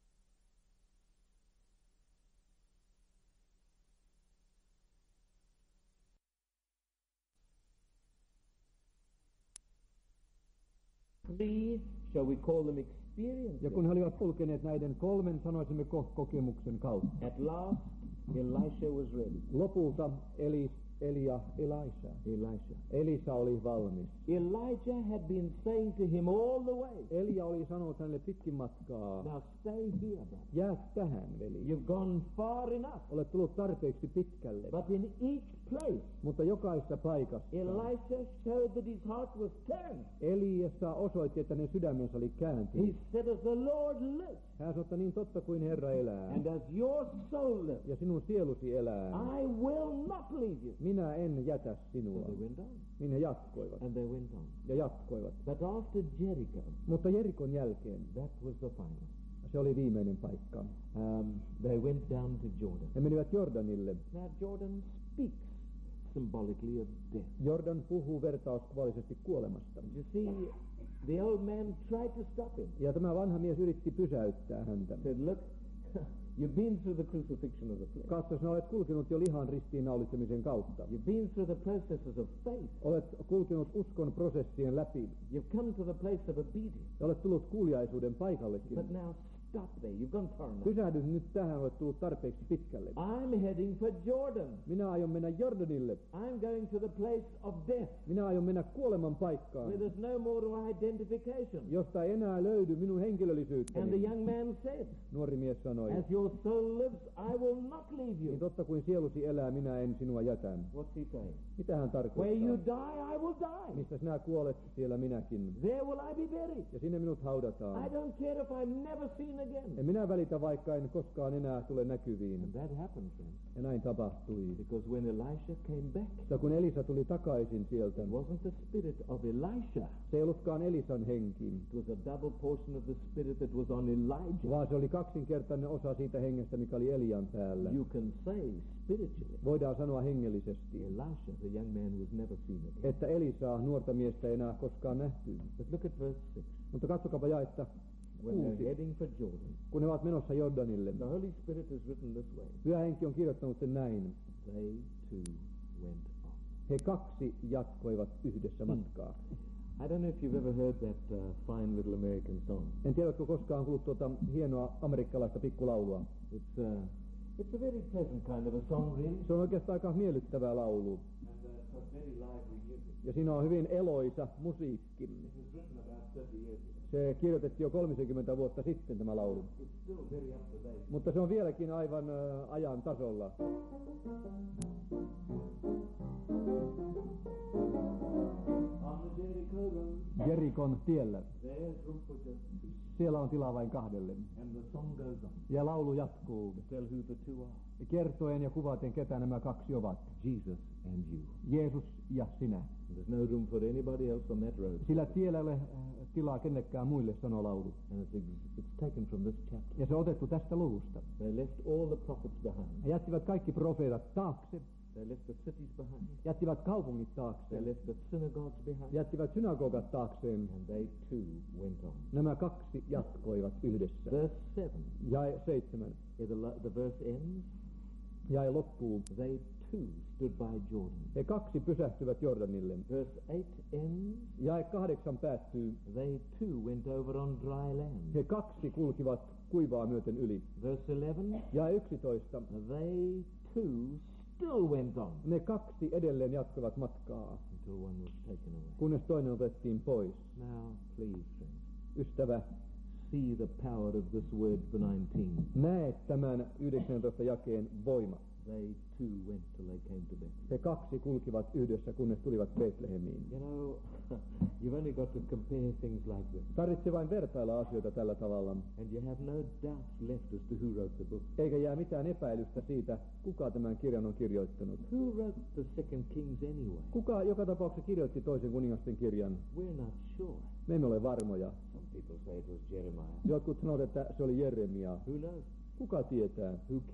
Three, shall we call them experiences? Ja kun he olivat kulkeneet näiden kolmen, sanoisimmeko, kokemuksen kautta. At last, Elisha was ready. Lopulta Eli, Elia, Elisha. Elisha. Elisa oli valmis. Elijah had been saying to him all the way, Elia oli sanonut hänelle pitkin matkaa, now stay here, brother. jää tähän, veli. You've gone far enough. Olet tullut tarpeeksi pitkälle. But in each place, Mutta jokaisessa paikassa Elisha showed that his heart was turned. Eliassa osoitti, että ne sydämensä oli He kääntynyt. said, as the Lord lives, Hän sanoi, että niin totta kuin Herra elää, and as your soul lives, ja sinun sielusi elää, I will not leave you. minä en jätä sinua. So they went on, Niin he jatkoivat, and they went on. ja jatkoivat. But after Jericho, Mutta Jerikon jälkeen, that was the final. se oli viimeinen paikka. Um, they went down to Jordan. He menivät Jordanille. Now Jordan speaks symbolically of death. Jordan puhuu vertauskuvallisesti kuolemasta. You see, the old man tried to stop him. Ja tämä vanha mies yritti pysäyttää häntä. Said, look, you've been through the crucifixion of the flesh. Katso, sinä olet kulkenut jo lihan ristiinnaulitsemisen kautta. You've been through the processes of faith. Olet kulkenut uskon prosessien läpi. You've come to the place of obedience. Ja olet tullut kuuliaisuuden paikallekin. But now stop there. You've gone far enough. Pysähdy nyt tähän, olet tullut tarpeeksi pitkälle. I'm heading for Jordan. Minä aion mennä Jordanille. I'm going to the place of death, Minä aion mennä kuoleman paikkaan, where there's no more identification. josta ei enää löydy minun And the henkilöllisyyttäni. young man said, Nuori mies sanoi, as your soul lives, I will not leave niin you. totta kuin sielusi elää, minä en sinua jätä. What's he saying? Mitä hän Where you tarkoittaa? die, I will die. Missä sinä kuolet, siellä minäkin. There will I be buried. Ja sinne minut I haudataan. don't care if I'm never seen again. En minä välitä, vaikka en koskaan enää tule näkyviin. And that happened, friends. Ja näin tapahtui. Because when Elisha came back, Mutta kun Elisa tuli takaisin sieltä, it wasn't the spirit of Elisha. se ei ollutkaan Elisan henki, It was a double portion of the spirit that was on Elijah. vaan se oli kaksinkertainen osa siitä hengestä, mikä oli Elian päällä. You can say spiritually, Voidaan sanoa hengellisesti, Elisha, the young man, was never seen again. että Elisaa, nuorta miestä, ei enää koskaan nähty. But look at verse six. Mutta katsokaapa jaetta When they're kuusi. heading for Jordan, Kun ne ovat menossa Jordanille, the Holy Spirit has written this way. Pyhä Henki on kirjoittanut sen näin. They too went on. He kaksi jatkoivat yhdessä matkaa. I don't know if you've ever heard that uh, fine little American song. En tiedä, oletko koskaan kuullut tuota hienoa amerikkalaista pikkulaulua. It's, uh, it's a very pleasant kind of a song, really. Se on oikeastaan aika miellyttävää laulu. And uh, it's got very lively music. Ja siinä on hyvin eloisa musiikki. It was written about thirty years ago. Se kirjoitettiin jo kolmekymmentä vuotta sitten tämä laulu. It's still very up to date. Mutta se on vieläkin aivan ä, ajan tasolla. On the Jericho road, Jerikon tiellä. there's room for just two. Siellä on tilaa vain kahdelle. And the song goes on. Ja laulu jatkuu. To tell who the two are. Kertoen ja kuvaten, ketä nämä kaksi ovat. Jesus and you. Jeesus ja sinä. And there's no room for anybody else on that road. Sillä tiellä ei ole äh, tilaa kenellekään muille, sanoo laulu. And it's, ex- it's taken from this chapter. Ja se on otettu tästä luvusta. They left all the prophets behind. He jättivät kaikki profeetat taakse. They left the cities behind. Jättivät kaupungit They taakse. left the synagogues behind. Jättivät synagogat taakseen. And they too went on. Nämä kaksi jatkoivat yhdessä. Verse seven. Jae seitsemän. Yeah, the, la- the verse ends. Jae loppuu. They too stood by Jordan. He kaksi pysähtyvät Jordanille. Verse eight ends. Jae kahdeksan päättyy. They too went over on dry land. He kaksi kulkivat kuivaa myöten yli. Verse eleven. Jae yksitoista. They too still went on Ne kaksi edelleen jatkoivat matkaa, until one was taken away. kunnes toinen otettiin pois. Now, please, friends, Ystävä, see the power of this word for nineteen. näe tämän yhdeksäntoista jakeen voima. They too went till they came to Bethlehem. He kaksi kulkivat yhdessä, kunnes tulivat Betlehemiin. You know, you've only got to compare things like this. Tarvitsee vain vertailla asioita tällä tavalla, And you have no doubts left as to who wrote the book. eikä jää mitään epäilystä siitä, kuka tämän kirjan on kirjoittanut. Who wrote the Second Kings anyway? Kuka joka tapauksessa kirjoitti toisen kuningasten kirjan? We're not sure. Me emme ole varmoja. Some people say it was Jeremiah. Jotkut sanovat, että se oli Jeremia. Who knows? Kuka tietää? Who cares?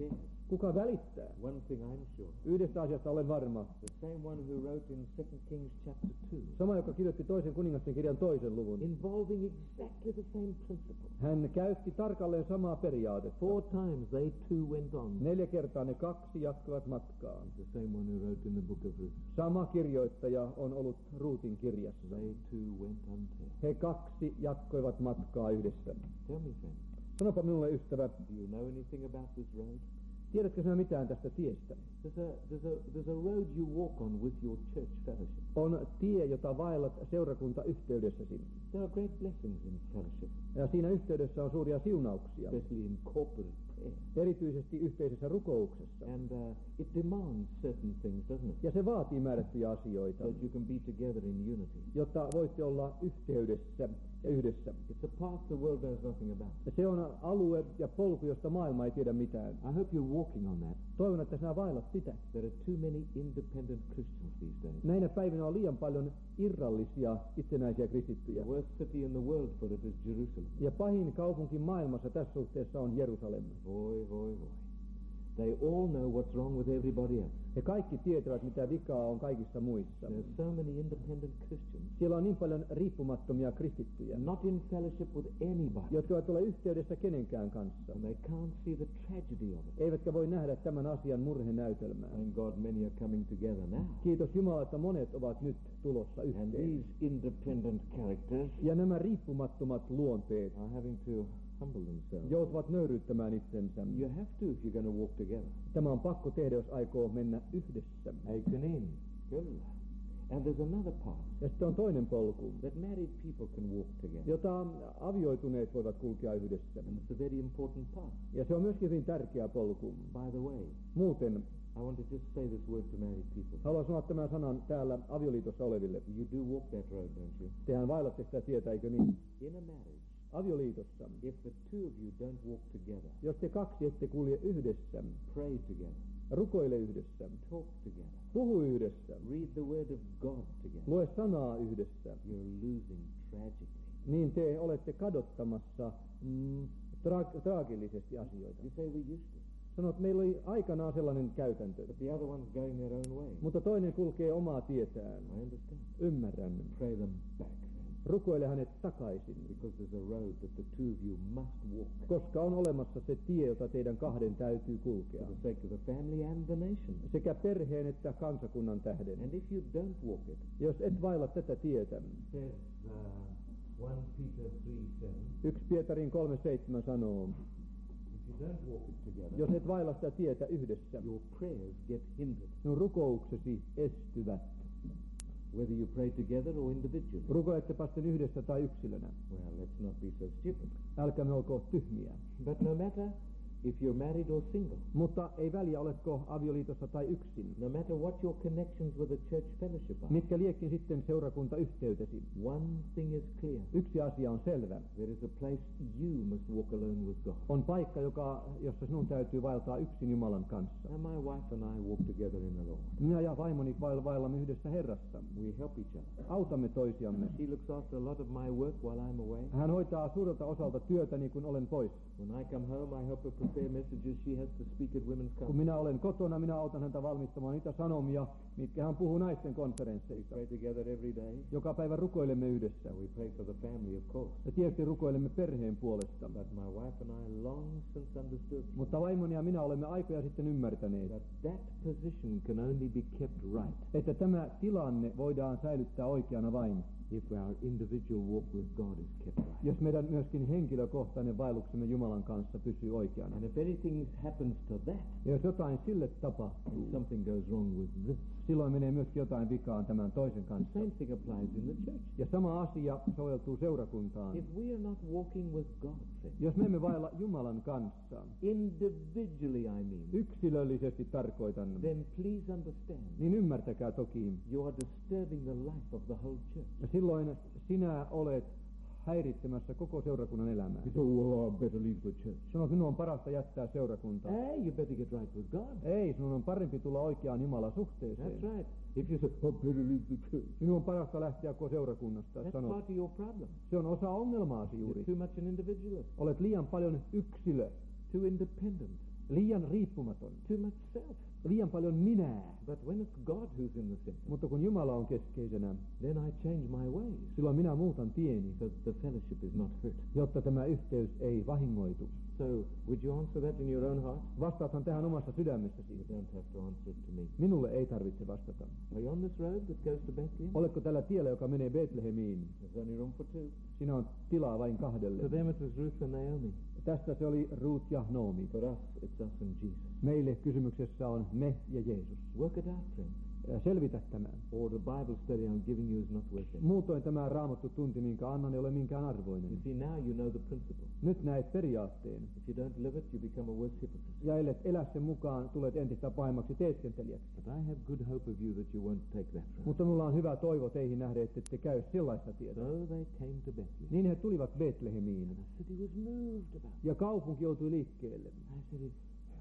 Kuka välittää? One thing I'm sure. Yhdestä asiasta olen varma. The same one who wrote in Second Kings chapter two. Sama, joka kirjoitti toisen kuningasten kirjan toisen luvun. Involving exactly the same principle. Hän käytti tarkalleen samaa periaatetta. Four times they two went on. Neljä kertaa ne kaksi jatkoivat matkaan. The same one who wrote in the book of Ruth. Sama kirjoittaja on ollut Ruutin kirjassa. They two went on together. He kaksi jatkoivat matkaa yhdessä. Tell me, friend. Sanopa minulle, ystävä, Do you know anything about this road? tiedätkö sinä mitään tästä tiestä? There's a, there's a, there's a road you walk on with your church fellowship. On tie, jota vaellat seurakuntayhteydessäsi. There are great blessings in fellowship, Ja siinä yhteydessä on suuria siunauksia, especially in corporate prayer. erityisesti yhteisessä rukouksessa. And uh, it demands certain things, doesn't it? Ja se vaatii määrättyjä asioita, So that you can be together in unity. jotta voitte olla yhteydessä ja yhdessä. It's a path the world knows nothing about. Ja se on alue ja polku, josta maailma ei tiedä mitään. I hope you're walking on that. Toivon, että sinä vaellat sitä. There are too many independent Christians these days. Näinä päivinä on liian paljon irrallisia itsenäisiä kristittyjä. The worst city in the world for it is Jerusalem. Ja pahin kaupunki maailmassa tässä suhteessa on Jerusalem. Voi, voi, voi. They all know what's wrong with everybody else. He kaikki tietävät, mitä vikaa on kaikissa muissa. There's so many independent Christians, Siellä on niin paljon riippumattomia kristittyjä, not in fellowship with anybody, jotka eivät ole yhteydessä kenenkään kanssa. and they can't see the tragedy of it. Eivätkä voi nähdä tämän asian murhenäytelmää. Thank God many are coming together now. Kiitos Jumala, että monet ovat nyt tulossa And yhteen. these independent characters Ja nämä riippumattomat luonteet are having to humble themselves. joutuvat nöyryyttämään itsensä. You have to if you're going to walk together. Tämä on pakko tehdä, jos aikoo mennä yhdessä. Eikunin. Kyllä. And there's another path Ja sitten on toinen polku, that married people can walk together. jota avioituneet voivat kulkea yhdessä. And it's a very important path. Ja se on myöskin hyvin tärkeä polku. By the way, Muuten I want to just say this word to married people. haluan sanoa tämän sanan täällä avioliitossa oleville. You do walk that road, don't you? Tehän vailatte sitä tietä, eikö niin? In a marriage, Avioliitossa, if the two of you don't walk together, jos te kaksi ette kulje yhdessä, pray together, rukoile yhdessä, talk together, puhu yhdessä, read the word of God together, lue sanaa yhdessä, you're losing tragically. niin te olette kadottamassa mm, tra- traagillisesti asioita. You say we used to, Sanot, meillä oli aikanaan sellainen käytäntö, but the other one's going their own way. mutta toinen kulkee omaa tietään. I understand. Ymmärrän. Pray them back then, Rukoile hänet takaisin, because there's a road that the two of you must walk koska on olemassa se tie, jota teidän kahden täytyy kulkea. for the sake of the family and the nation. Sekä perheen että kansakunnan tähden. And if you don't walk it, Jos et vailla tätä tietä, says uh, First Peter three seven, yksi Pietarin kolme seitsemän sanoo, if you don't walk it together, jos et vailla sitä tietä yhdessä, your prayers get hindered, sinun rukouksesi estyvät. whether you pray together or individually. Rukoilettepa sitten yhdessä tai yksilönä. Well, let's not be so stupid. Älkäämme olko tyhmiä. But no matter if you're married or single, Mutta ei väliä, oletko avioliitossa tai yksin. no matter what your connections with the church fellowship are, Mitkä liekin sitten seurakuntayhteytesi. one thing is clear. Yksi asia on selvä. There is a place you must walk alone with God. On paikka, joka, jossa sinun täytyy vaeltaa yksin Jumalan kanssa. Now my wife and I walk together in the Lord. Minä ja vaimoni vael- vaellamme yhdessä Herrassa. We help each other. Autamme toisiamme. She looks after a lot of my work while I'm away. Hän hoitaa suurelta osalta työtäni, kun olen pois. When I come home, I help her prepare messages she has to speak at women's Kun conference. minä olen kotona, minä autan häntä valmistamaan niitä sanomia, mitkä hän puhuu naisten konferensseissa. Pray together every day. Joka päivä rukoilemme yhdessä. And we pray for the family, of course. Ja tietysti rukoilemme perheen puolesta. But my wife and I long since understood Mutta vaimoni ja minä olemme aikoja sitten ymmärtäneet, that that position can only be kept right että tämä tilanne voidaan säilyttää oikeana vain, if our individual walk with God is kept right. jos meidän myöskin henkilökohtainen vaelluksemme Jumalan kanssa pysyy oikeana. And if anything happens to that, Ja jos jotain sille tapahtuu, something goes wrong with this. silloin menee myöskin jotain vikaan tämän toisen The kanssa. same thing applies in the church. Ja sama asia soveltuu seurakuntaan. If we are not walking with God, then, Jos me emme vaella Jumalan kanssa, individually I mean, yksilöllisesti tarkoitan, then please understand, niin ymmärtäkää toki. you are disturbing the life of the whole church. Ja silloin sinä olet häiritsemässä koko seurakunnan elämää. You say, well, I better leave the church. Sanot, minun on parasta jättää seurakuntaa. Hey, you better get right with God. Ei, sinun on parempi tulla oikeaan Jumalan suhteeseen. That's right. If you say, I better leave the church, Minun on parasta lähteä koko seurakunnasta. that's Sanot, part of your problem. se on osa ongelmaasi juuri. You're too much an individualist, Olet liian paljon yksilö, too independent. liian riippumaton, too much self. liian paljon minää. But when it's God who's in the center, Mutta kun Jumala on keskeisenä, then I change my ways, silloin minä muutan tieni, so that the fellowship is not hurt. jotta tämä yhteys ei vahingoitu. So, would you answer that in your own heart? Vastaathan tähän omassa sydämessäsi. You don't have to answer it to me. Minulle ei tarvitse vastata. Are you on this road that goes to Bethlehem? Oletko tällä tiellä, joka menee Betlehemiin? There's only room for two. Siinä on tilaa vain kahdelle. For them it was Ruth and Naomi. Tästä se oli Ruth ja Noomi. For us, it's us and Jesus. Meille kysymyksessä on me ja Jeesus. Work it out, friends. Selvitä tämän. Or the Bible study I'm giving you is not worth it. Muutoin tämä raamattu tunti, minkä annan, ei ole minkään arvoinen. You see, now you know the principle. Nyt näet periaatteen. If you don't live it, you become a worse hypocrite. Ja ellet elä sen mukaan, tulet entistä pahemmaksi teeskentelijäksi. But I have good hope of you that you won't take that road. Mutta minulla on hyvä toivo teihin nähdä, että ette käy sellaista tietä. So they came to Bethlehem. Niin he tulivat Betlehemiin. And the city was moved about. Ja kaupunki joutui liikkeelle. I said,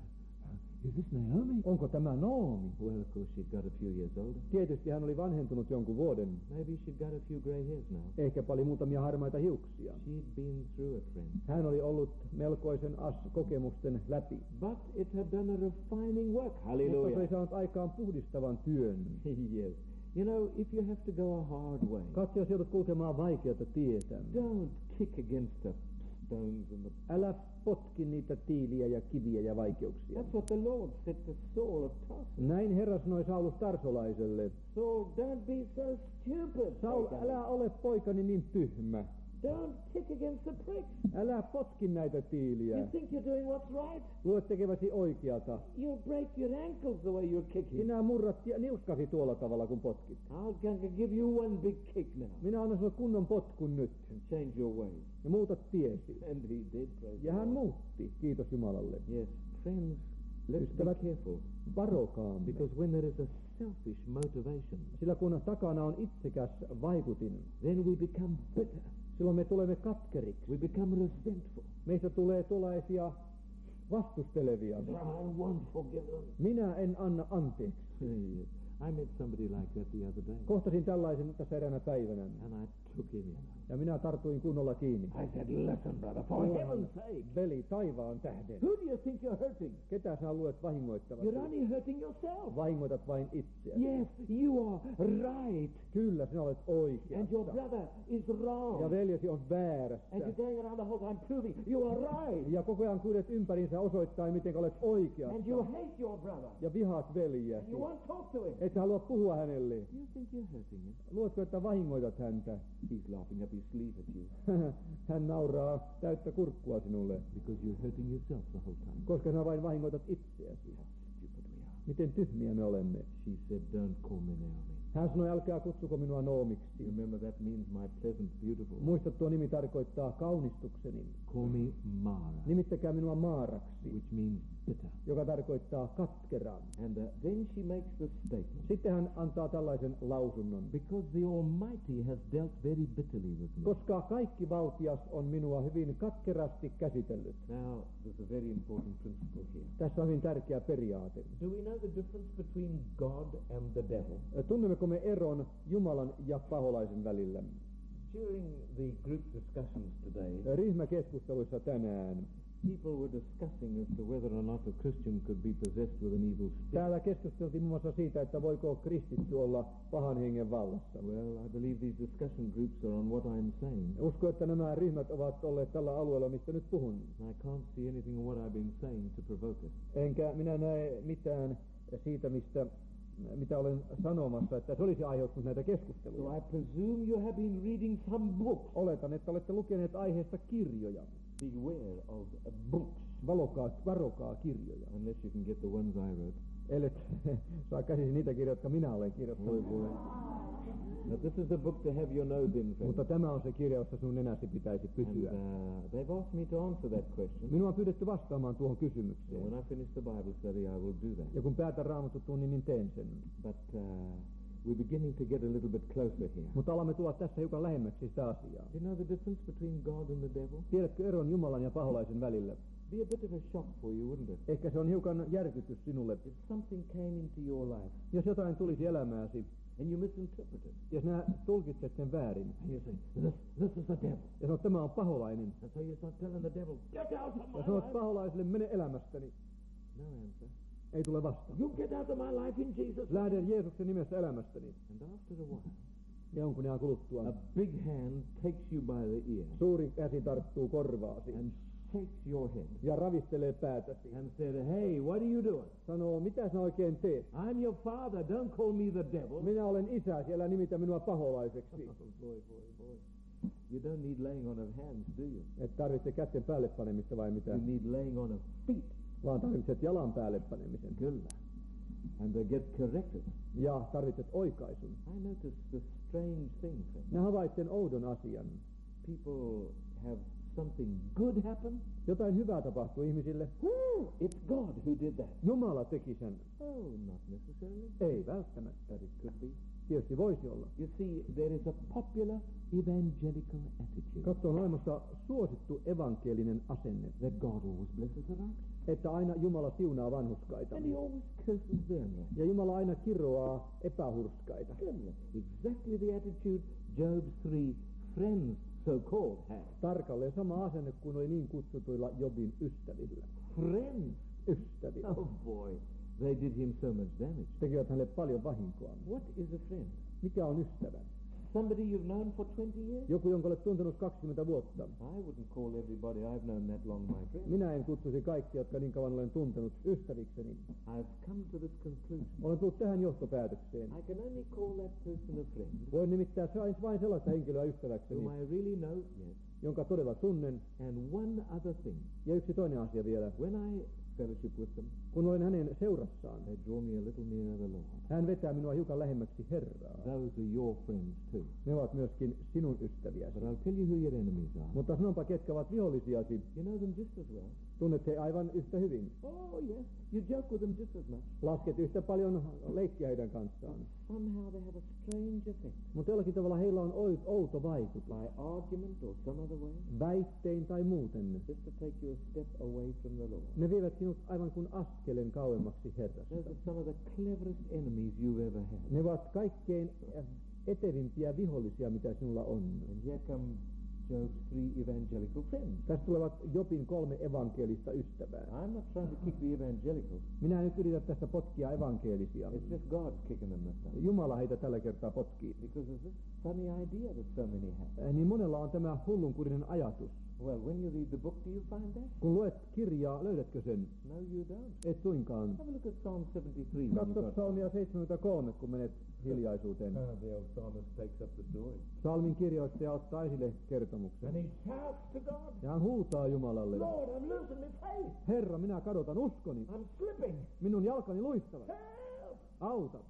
is this Naomi? Onko tämä Noomi? Well, of course, she'd got a few years older. Tietysti hän oli vanhentunut jonkun vuoden. Maybe she'd got a few grey hairs now. Ehkäpä oli muutamia harmaita hiuksia. She'd been through it, friend. Hän oli ollut melkoisen as kokemusten läpi. But it had done a refining work. Mutta se Hallelujah. oli saanut aikaan puhdistavan työn. Yes. You know, if you have to go a hard way, Katso, jos joudut kulkemaan vaikeata tietä. don't kick against the stones and the... Älä potki niitä tiiliä ja kiviä ja vaikeuksia. That's what the Lord said to Saul of Tarsus. Näin Herra sanoi Saulus Tarsolaiselle. Saul, don't be so stupid. Saul, älä ole poikani niin tyhmä. Don't kick against the pricks. Älä potki näitä tiiliä. You think you're doing what's right? Luulet tekeväsi oikeata. You'll break your ankles the way you're kicking. Sinä murrat ja niuskasi tuolla tavalla, kun potkit. I'll g- give you one big kick now Minä annan sinulle kunnon potkun nyt. and change your ways. Ja muutat tiesi. And he did, praise Ja hän God. muutti. Kiitos Jumalalle. Yes, friends, let's Ystävät, be careful. varokaamme. Because when there is a selfish motivation, Sillä kun takana on itsekäs vaikutin, then we become bitter. silloin me tulemme katkeriksi. We become resentful. Meistä tulee tuollaisia vastustelevia. I won't forgive them. Minä en anna anteeksi. Yes. I met somebody like that the other day. Kohtasin tällaisen tässä eräänä päivänä. And I took him in. Ja minä tartuin kunnolla kiinni. I said, listen, brother, for heaven's sake. Veli, taivaan tähden. Who do you think you're hurting? Ketä sinä luulet vahingoittavasi? You're only hurting yourself. Vahingoitat vain itseäsi. Yes, you are right. Kyllä, sinä olet And your oikeassa. brother is wrong. Ja veljesi on väärässä. And you're going around the whole time proving you are right. Ja koko ajan kuljet ympärinsä osoittain, miten olet And you oikeassa. hate your brother. Ja vihaat veljäsi. You won't talk to him. Et sä halua puhua hänelle. You think you're hurting him? Luuletko, että vahingoitat häntä? He's laughing up his sleeve at you Hän nauraa täyttä kurkkua sinulle, because you're hurting yourself the whole time. koska sinä vain vahingoitat itseäsi. How stupid we are. Miten tyhmiä me olemme. She said, don't call me Naomi. Hän sanoi, älkää kutsuko minua Noomiksi. Remember, that means my pleasant, beautiful. Muista, tuo nimi tarkoittaa kaunistukseni. Call me Mara, Nimittäkää minua Maaraksi, which means bitter. joka tarkoittaa katkeraa. And uh, then she makes this statement. Sitten hän antaa tällaisen lausunnon. Because the Almighty has dealt very bitterly with me. Koska kaikki valtias on minua hyvin katkerasti käsitellyt. Now, there's a very important principle here. Tässä on hyvin tärkeä periaate. Do we know the difference between God and the devil? Tunnemmeko me eron Jumalan ja paholaisen välillä? During the group discussions today, Ryhmäkeskusteluissa tänään people were discussing as to whether or not a Christian could be possessed with an evil spirit. täällä keskusteltiin muun muassa siitä, että voiko kristitty olla pahan hengen vallassa. Well, I believe these discussion groups are on what I'm saying. Uskon, että nämä ryhmät ovat olleet tällä alueella, mistä nyt puhun. I can't see anything in what I've been saying to provoke it. Enkä minä näe mitään siitä, mistä, mitä olen sanomassa, että se olisi aiheuttanut näitä So keskusteluja. I presume you have been reading some books. Oletan, että olette lukeneet aiheesta kirjoja. Beware of uh, books, Valokaa, varokaa kirjoja. unless you can get the ones I wrote. Ellet saa käsisi niitä kirjoja, jotka minä olen kirjoittanut. Boy, boy. Now, this is the book to have your nose in, friend. Mutta tämä on se kirja, jossa sun nenäsi pitäisi And pysyä. uh, they've asked me to answer that question. Minua on pyydetty vastaamaan tuohon So kysymykseen. when I finish the Bible study, I will do that. Ja kun päätän Raamatun tunnin, niin teen sen. But uh, we're beginning to get a little bit closer here. Mutta alamme tulla tässä hiukan lähemmäksi sitä asiaa. Do you know the difference between God and the devil? Tiedätkö eron Jumalan ja paholaisen välillä? Be a bit of a shock for you, wouldn't it? Ehkä se on hiukan järkytys sinulle. If something came into your life Jos jotain tulisi elämääsi, and you misinterpret it, ja sinä tulkitset sen väärin, and you say, this, this is the devil. ja sanot, tämä on paholainen, And so you start telling the devil, get out of ja my sanot life. paholaiselle, mene elämästäni. No answer. Ei tule vastaan. You get out of my life in Jesus' name. Lähden Jeesuksen nimessä elämästäni. And after a while, Ja jonkun ajan kuluttua a big hand takes you by the ear suuri käsi tarttuu korvaasi and shakes your head ja ravistelee päätäsi. and said, hey, what are you doing? Sanoo, mitä sinä oikein teet? I'm your father. Don't call me the devil. Minä olen isäsi, älä nimitä minua paholaiseksi. Oh, boy, boy, boy. You don't need laying on of hands, do you? Et tarvitse kätten päälle panemista vai mitä? You need laying on of feet. Vaan tarvitset jalan päälle panemisen. Kyllä. And they get corrected. Ja tarvitset oikaisun. I noticed the strange thing. Mä havaitsen oudon asian. People have something good happen. Jotain hyvää tapahtuu ihmisille. Woo! It's God who did that. Jumala teki sen. Oh, not necessarily. Ei välttämättä. But it could be. Tietysti voisi olla. You see, there is a popular evangelical attitude Katso, on olemassa suosittu evankelinen asenne, that God always blesses the righteous. että aina Jumala siunaa vanhurskaita. And he always curses the unrighteous. Ja Jumala aina kiroaa epähurskaita. Kyllä. Exactly the attitude Job three friends so-called had. Tarkalleen sama asenne kuin oli niin kutsutuilla Jobin ystävillä. Friends. Ystävillä. Oh boy, they did him so much damage. Tekivät hänelle paljon vahinkoa. What is a friend? Mikä on ystävä? Somebody you've known for twenty years? Joku, jonka olet tuntenut kaksikymmentä vuotta. I wouldn't call everybody I've known that long my friend. Minä en kutsuisi kaikkia, jotka niin kauan olen tuntenut, ystävikseni. I've come to this conclusion. Olen tullut tähän johtopäätökseen. I can only call that person a friend Voin nimittää vain sellaista henkilöä ystäväkseni, whom I really know, yes. jonka todella tunnen. And one other thing. Ja yksi toinen asia vielä. When I fellowship with them, kun olen hänen seurassaan, they draw me a little nearer the Lord. hän vetää minua hiukan lähemmäksi Herraa. Those are your friends too. Ne ovat myöskin sinun ystäviäsi. But I'll tell you who your enemies are. Mutta sanonpa, ketkä ovat vihollisiasi. You know them just as well. Tunnet he aivan yhtä hyvin. Oh yes, you joke with them just as much. Lasket yhtä paljon leikkiä heidän kanssaan. Somehow they have a strange effect. Mutta jollakin tavalla heillä on outo vaikutus. By argument or some other way. Väittein tai muuten. Just to take you a step away from the Lord. Ne vievät sinut aivan kuin askelen kauemmaksi Herrasta. Those are some of the cleverest enemies you've ever had. Ne ovat kaikkein etevimpiä vihollisia, mitä sinulla on. And here come Job's three evangelical friends. Tässä tulevat Jobin kolme evankelista ystävää. I'm not trying to kick the evangelicals. Minä en nyt yritä tässä potkia evankelisia. It's just God kicking them this time. Jumala heitä tällä kertaa potkii. Because of this funny idea that so many have. Niin monella on tämä hullunkurinen ajatus. Well, when you read the book, do you find that? Kun luet kirjaa, löydätkö sen? No, you don't. Et suinkaan. Have a look at Psalm seventy-three. Katso psalmia seitsemänkymmentäkolme, kun menet hiljaisuuteen. Oh, the old psalmist takes up the story. Psalmin kirjoittaja ottaa esille kertomuksen. And he shouts to God. Ja hän huutaa Jumalalle. Lord, I'm losing my faith. Herra, minä kadotan uskoni. I'm slipping. Minun jalkani luistavat. Help! Auta.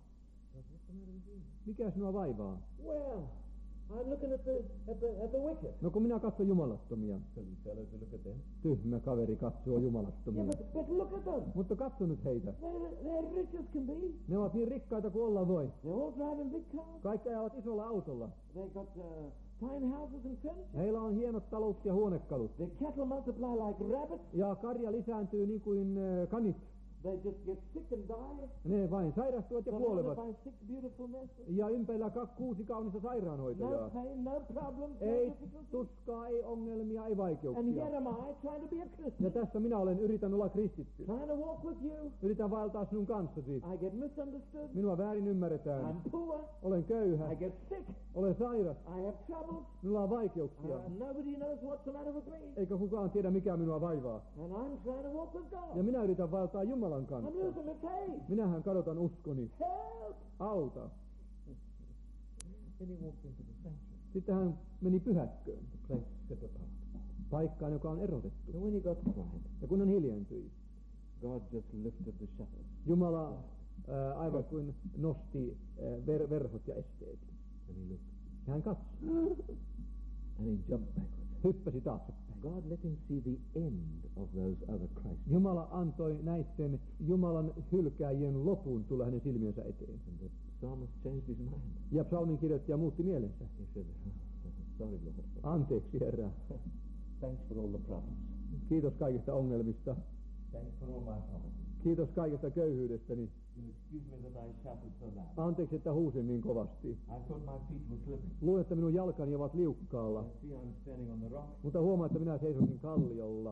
Mikä sinua vaivaa? Well, I'm looking at the, at the, at the wicked. No kun minä katson jumalattomia. Silly fellows who look at them. Tyhmä kaveri katsoo jumalattomia. Yeah, but, but look at them. Mutta katso nyt heitä. They're, they're rich as can be. Ne ovat niin rikkaita kuin olla voi. They're all driving big cars. Kaikki ajavat isolla autolla. They got uh, fine houses and furniture. Heillä on hienot talut ja huonekalut. Their cattle multiply like rabbits. Ja karja lisääntyy niin kuin äh, kanit. They just get sick and die. Ne vain sairastuvat ja kuolevat. By six beautiful nurses. Ja ympärillä kuusi kaunista sairaanhoitajaa. No pain, no problems, Ei no difficulties. tuskaa, ei ongelmia, ei And vaikeuksia. here am I trying to be a Christian. Ja tässä minä olen yritän olla kristitty. Trying to walk with you. Yritän vaeltaa sinun kanssasi. I get misunderstood. Minua väärin ymmärretään. I'm poor. Olen köyhä. I get sick. Olen sairas. I have troubles. Minulla on vaikeuksia. Uh, nobody knows what's the matter with me. Eikä kukaan tiedä, mikä minua vaivaa. And I'm trying to walk with God. Ja minä yritän vaeltaa Jumalan I'm kanssa. losing my faith. Minähän kadotan uskoni. Help! Auta. Then he walked into the sanctuary. Sitten hän meni pyhäkköön. The place set apart. Paikkaan, joka on erotettu. And when he got quiet, Ja kun hän hiljentyi, God just lifted the shutters. Jumala ää, aivan kuin nosti ää, ver- verhot ja esteet. And he looked. Ja hän katsoi. And he jumped backwards. Hyppäsi taaksepäin. God let him see the end of those other Christs. Jumala antoi näiden Jumalan hylkääjien lopun tulla hänen silmiensä eteen. And the psalmist changed his mind. Ja psalmin kirjoittaja muutti mielensä. He said, sorry Lord. Anteeksi, Herra. Thanks for all the problems. Kiitos kaikista ongelmista. Thanks for all my problems. Kiitos kaikesta köyhyydestäni. Excuse me that I shouted so loud. Anteeksi, että huusin niin kovasti. I thought my feet were slipping. Luulen, että minun jalkani ovat liukkaalla. I see I'm standing on the rock. Mutta huomaa, että minä seisonkin kalliolla. And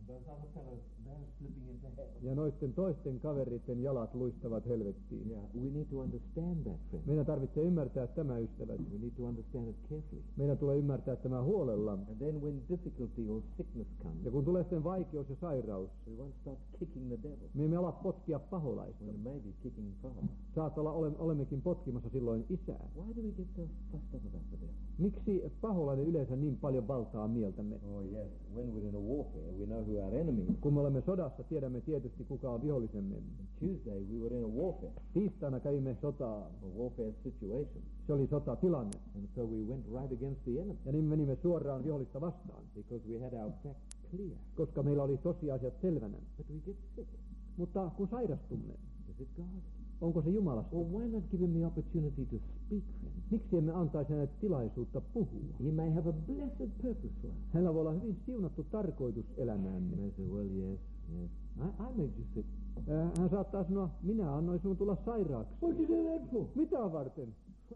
those other fellows, they're slipping into hell. Ja noisten toisten kaveritten jalat luistavat helvettiin. Yeah, we need to understand that, friend. Meidän tarvitsee ymmärtää tämä, ystävät. We need to understand it carefully. Meidän tulee ymmärtää tämä huolella. And then when difficulty or sickness comes, Ja kun tulee sitten vaikeus ja sairaus, we won't start kicking the devil. me emme ala potkia paholaista. We're maybe kicking father. Saattaa olla, ole, olemmmekin potkimassa silloin isää. Why do we get so fussed up about the devil? Miksi paholainen yleensä niin paljon valtaa mieltämme? Oh yes, when we're in a warfare, we know who our enemy is. Kun me olemme sodassa, tiedämme tietysti kuka on vihollisemme. Tuesday we were in a warfare, Tiistaina kävimme sotaa. a warfare situation. Se oli sotatilanne. And so we went right against the enemy Ja niin menimme suoraan vihollista vastaan, because we had our facts clear. koska meillä oli tosiasiat selvänä. But we get sick. Mutta kun sairastumme, Is it God? onko se Jumalasta? Well, why not give him the opportunity to speak, friend? Miksi emme antaisi hänelle tilaisuutta puhua? He may have a blessed purpose for us. Hänellä voi olla hyvin siunattu tarkoitus He elämäämme. may say, well, yes, yes. I, I made you sick. Äh, Hän saattaa sanoa, minä annoin sinun tulla sairaaksi. What did you do that for? Mitä varten?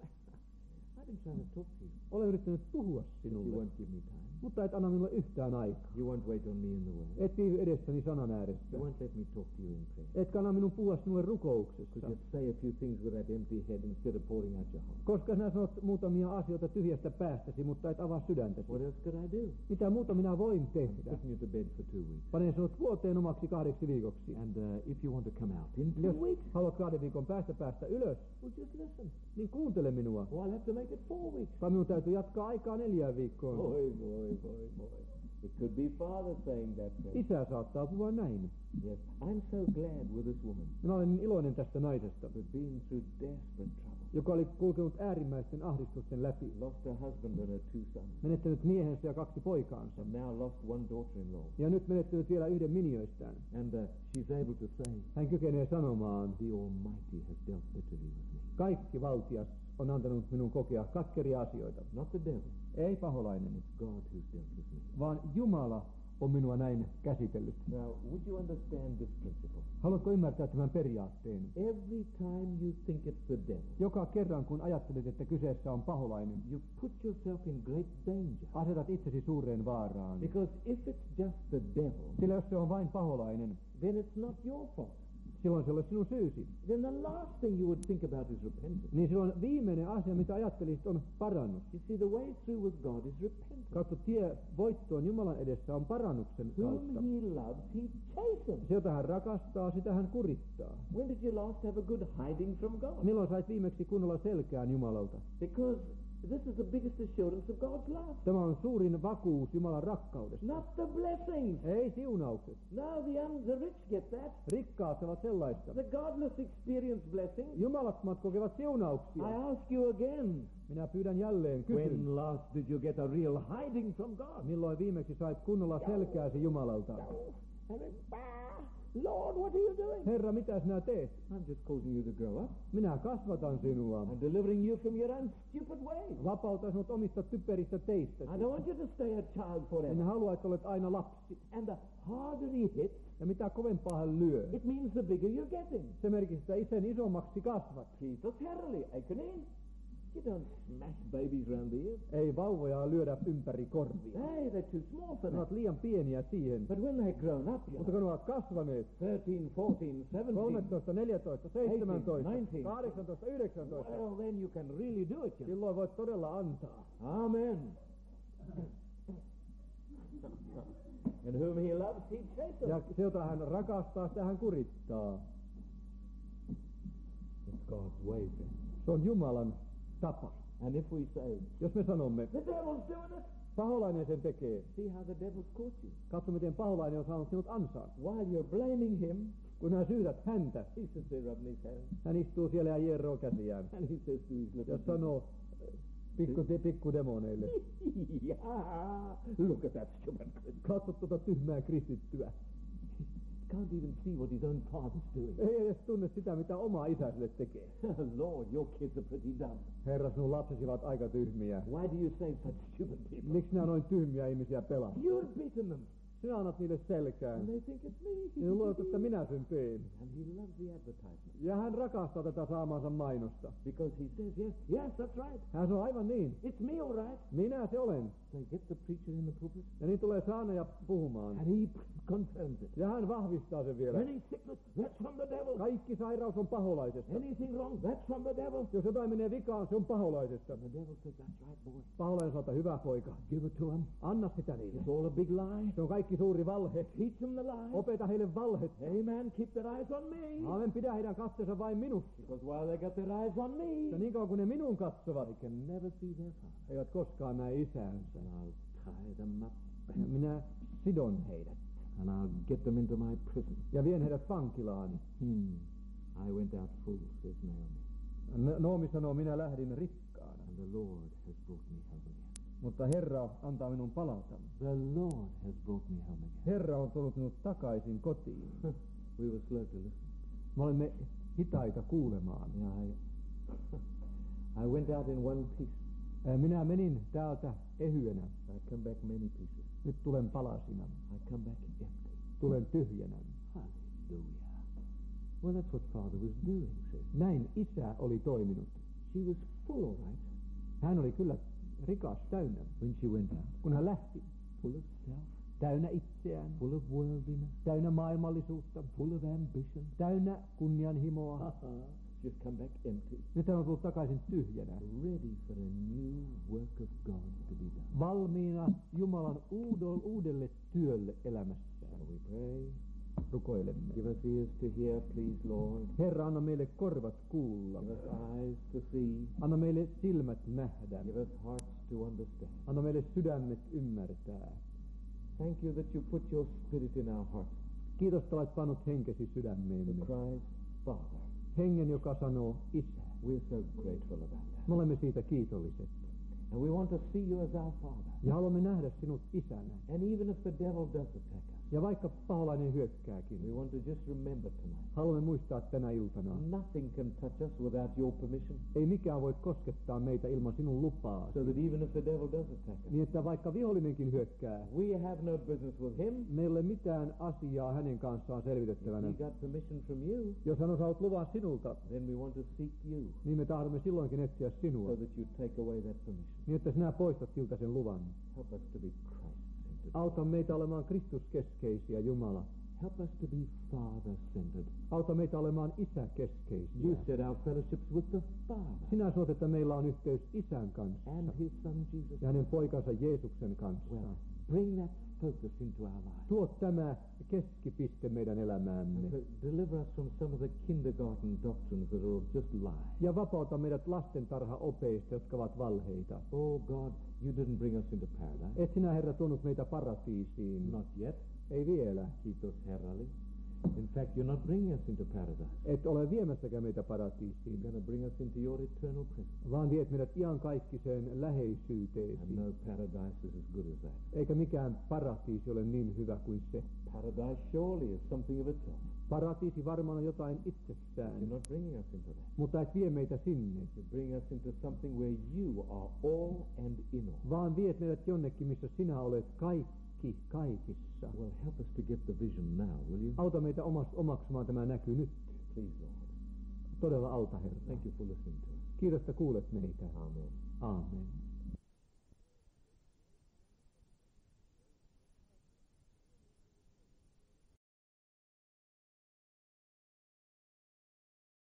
I've been trying to talk to you. Olen yrittänyt puhua But you sinulle, won't give me time. mutta et anna minulle yhtään aikaa. You won't wait on me in the way. Et viivy edessäni sanan ääressä. You won't let me talk to you in prayer. Etkä anna minun puhua sinulle rukouksessa. Could just say a few things with that empty head instead of pouring out your heart. Koska sinä sanot muutamia asioita tyhjästä päästäsi, mutta et avaa sydäntäsi. What else could I do? Mitä muuta minä voin tehdä? Putting you to bed for two weeks. Panen sinut vuoteen omaksi kahdeksi viikoksi. And uh, if you want to come out in Jos two weeks, haluat kahden viikon päästä päästä ylös, well, just listen. niin kuuntele minua. Well, I'll have to make it four weeks. Tai minun täytyy jatkaa aikaa neljään viikkoon. Boy, boy, boy, boy. It could be father saying that. Friend. Isä saattaa puhua näin. Yes, I'm so glad with this woman Minä olen niin iloinen tästä naisesta, who'd been through desperate trouble. joka oli kulkenut äärimmäisten ahdistusten läpi. Lost her husband and her two sons. Menettänyt miehensä ja kaksi poikaansa. And now lost one daughter-in-law. Ja nyt menettänyt vielä yhden minioistaan. And uh, she's able to say, Hän kykenee sanomaan, the Almighty has dealt bitterly with me. kaikki valtias on antanut minun kokea katkeria asioita. Not the devil. Ei paholainen, It's God who's dealt with me. vaan Jumala on minua näin käsitellyt. Now, would you understand this principle? Haluatko ymmärtää tämän periaatteen? Every time you think it's the devil, Joka kerran kun ajattelet, että kyseessä on paholainen, you put yourself in great danger. asetat itsesi suureen vaaraan. Because if it's just the devil, Sillä jos se on vain paholainen, then it's not your fault. silloin se on sinun syysi. Then the last thing you would think about is repentance. Niin silloin viimeinen asia, mitä ajattelisit, on parannus. You see, the way through with God is repentance. Katso, tie voittoon Jumalan edessä on parannuksen kautta. Whom he loves, he chastens. Se, jota hän rakastaa, sitä hän kurittaa. When did you last have a good hiding from God? Milloin sait viimeksi kunnolla selkään Jumalalta? Because this is the biggest assurance of God's love. Tämä on suurin vakuus Jumalan rakkaudesta. Not the blessings. Ei siunaukset. No, the, un- the rich get that. Rikkaat ovat sellaista. The godless experience blessings. Jumalattomat kokevat siunauksia. I ask you again, Minä pyydän jälleen, kysyn. when last did you get a real hiding from God? Milloin viimeksi sait kunnolla selkääsi Jumalalta? And then, bah, Lord, what are you doing? Herra, mitä sinä teet? I'm just causing you to grow up. Minä kasvatan sinua. I'm delivering you from your own stupid ways. Vapautan sinut omista typeristä teistä. I don't want you to stay a child En forever. halua, että olet aina lapsi. And the harder he hits, Ja mitä kovempaa hän lyö, it means the bigger you're getting. se merkitsee, että sen isommaksi kasvat. Jesus herreli, eikö niin? You don't smash babies round the ears. Ei vauvoja lyödä ympäri korvia. Hey, they're too small for Ne ovat that. liian pieniä siihen. But when they're grown up, you Mutta know, kun ne ovat kasvaneet, thirteen, fourteen, seventeen, kolmetoista, neljätoista, seitsemäntoista, eighteen, kahdeksantoista, yhdeksäntoista, well, then you can really do it, you know. silloin voit todella antaa. Amen. And whom he loves, he chastens. Ja se, jota hän rakastaa, sitä hän kurittaa. It's God's way, friend. Se on Jumalan tapa. And if we say, Jos me sanomme, the devil's doing it, paholainen sen tekee, see how the devil's caught you. katso miten paholainen on saanut sinut ansaan. While you're blaming him, Kun hän syytät häntä, he sits there rubbing his hands. hän istuu siellä ja hieroo käsiään. And he says to his little Ja sanoo pikku, pikku demoneille, yeah, look at that stupid Christian. katso tuota tyhmää kristittyä. Can't even see what his own father's doing. Ei edes tunne sitä, mitä oma isä sille tekee. Lord, your kids are pretty dumb. Herra, sinun lapsesi ovat aika tyhmiä. Why do you save such stupid people? Miksi nämä noin tyhmiä ihmisiä pelaa? You've beaten them. Sinä annat niille selkään. And they think it's me. Ne luulet, että minä sen teen. And he loves the advertisement. Ja hän rakastaa tätä saamaansa mainosta. Because he says, yes, yes, that's right. Hän sanoo aivan niin. It's me, all right. Minä se olen. They get the preacher in the pulpit. Ja niin tulee saarnaaja puhumaan. And he confirms it. Ja hän vahvistaa sen vielä. Any sickness, that's from the devil. Kaikki sairaus on paholaisesta. Anything wrong, that's from the devil. Jos jotain menee vikaan, se on paholaisesta. And the devil says, that's right, boy. Paholainen sanoo, että hyvä poika. Give it to him. Anna sitä niille. It's all a big lie. Se on kaikki suuri valhe. Teach them the lie. Opeta heille valhet. Amen. Keep their eyes on me. Aamen, pidä heidän katseensa vain minussa. Because while they got their eyes on me, Ja niin kauan kuin ne minun katsovat, they can never see their father. eivät koskaan näe isäänsä. And I'll tie them up. Ja minä sidon heidät. And I'll get them into my prison. Ja vien heidät vankilaan. Hmm. I went out full, says Naomi. Noomi sanoo, minä lähdin rikkaana. And the Lord has brought me home again. Mutta Herra antaa minun palata. The Lord has brought me home again. Herra on tullut minut takaisin kotiin. We were slow to listen. Me olemme hitaita kuulemaan. Yeah, I, I went out in one piece. Minä menin täältä ehyenä. I come back many pieces. Nyt tulen palasina. I come back empty. Tulen tyhjänä. Hallelujah. Well, that's what Father was doing, says. Näin isä oli toiminut. She was full, all right. Hän oli kyllä rikas, täynnä. When she went out. Kun hän lähti. Full of self. Täynnä itseään. Full of worldliness. Täynnä maailmallisuutta. Full of ambition. Täynnä kunnianhimoa. Uh-huh. She's come back empty. Nyt hän on tullut takaisin tyhjänä. Ready for a new work of God to be done. Valmiina Jumalan uudelle, uudelle työlle elämässä. Shall we pray? Rukoilemme. Give us ears to hear, please, Lord. Herra, anna meille korvat kuulla. Give us eyes to see. Anna meille silmät nähdä. Give us hearts to understand. Anna meille sydämet ymmärtää. Thank you that you put your spirit in our hearts. Kiitos, että olet pannut henkesi sydämeemme. The cries, Father. Hengen, joka sanoo isä. We're so grateful about that. Me olemme siitä kiitolliset. And we want to see you as our Father. Ja haluamme nähdä sinut isänä. And even if the devil does attack us, Ja vaikka paholainen hyökkääkin, we want to just remember tonight. haluamme muistaa tänä iltana. Nothing can touch us without your permission. Ei mikään voi koskettaa meitä ilman sinun lupaa. So that even if the devil does attack us, Niin että vaikka vihollinenkin hyökkää, we have no business with him. meillä ei ole mitään asiaa hänen kanssaan selvitettävänä. If he got permission from you, Jos hän on saanut luvan sinulta, then we want to seek you. niin me tahdomme silloinkin etsiä sinua. So that you take away that permission. Niin että sinä poistat siltä sen luvan. Help us to be Christ-centered. Auta meitä olemaan Kristuskeskeisiä, Jumala. Help us to be Father-centered. Auta meitä olemaan isäkeskeisiä. You said our fellowships with the Father Sinä sanot, että meillä on yhteys isän kanssa and his Son Jesus. ja hänen poikansa Jeesuksen kanssa. Well, bring that focus into our lives. Tuo tämä keskipiste meidän elämäämme. And deliver us from some of the kindergarten doctrines that are just lies. Ja vapauta meidät lastentarhaopeista, jotka ovat valheita. Oh God, you didn't bring us into paradise. Et sinä, Herra, tuonut meitä paratiisiin. Not yet. Ei vielä. Kiitos Herralle. In fact, you're not bringing us into paradise. Et ole viemässäkään meitä You're paratiisiin, going to bring us into your eternal presence. vaan viet meidät iankaikkiseen läheisyyteesi. And no paradise is as good as that. Eikä mikään paratiisi ole niin hyvä kuin se. Paradise surely is something of itself. Paratiisi varmaan on jotain You're itsessään, not bringing us into that. mutta et vie meitä sinne, You bring us into something where you are all and in all. vaan viet meidät jonnekin, missä sinä olet kaikki kaikissa. Well, help us to get the vision now, will you? Auta meitä omas- omaksumaan tämä näky nyt. Please, Lord. Todella auta, Herra. Thank you for listening to us. Kiitos, että kuulet meitä. Amen. Aamen.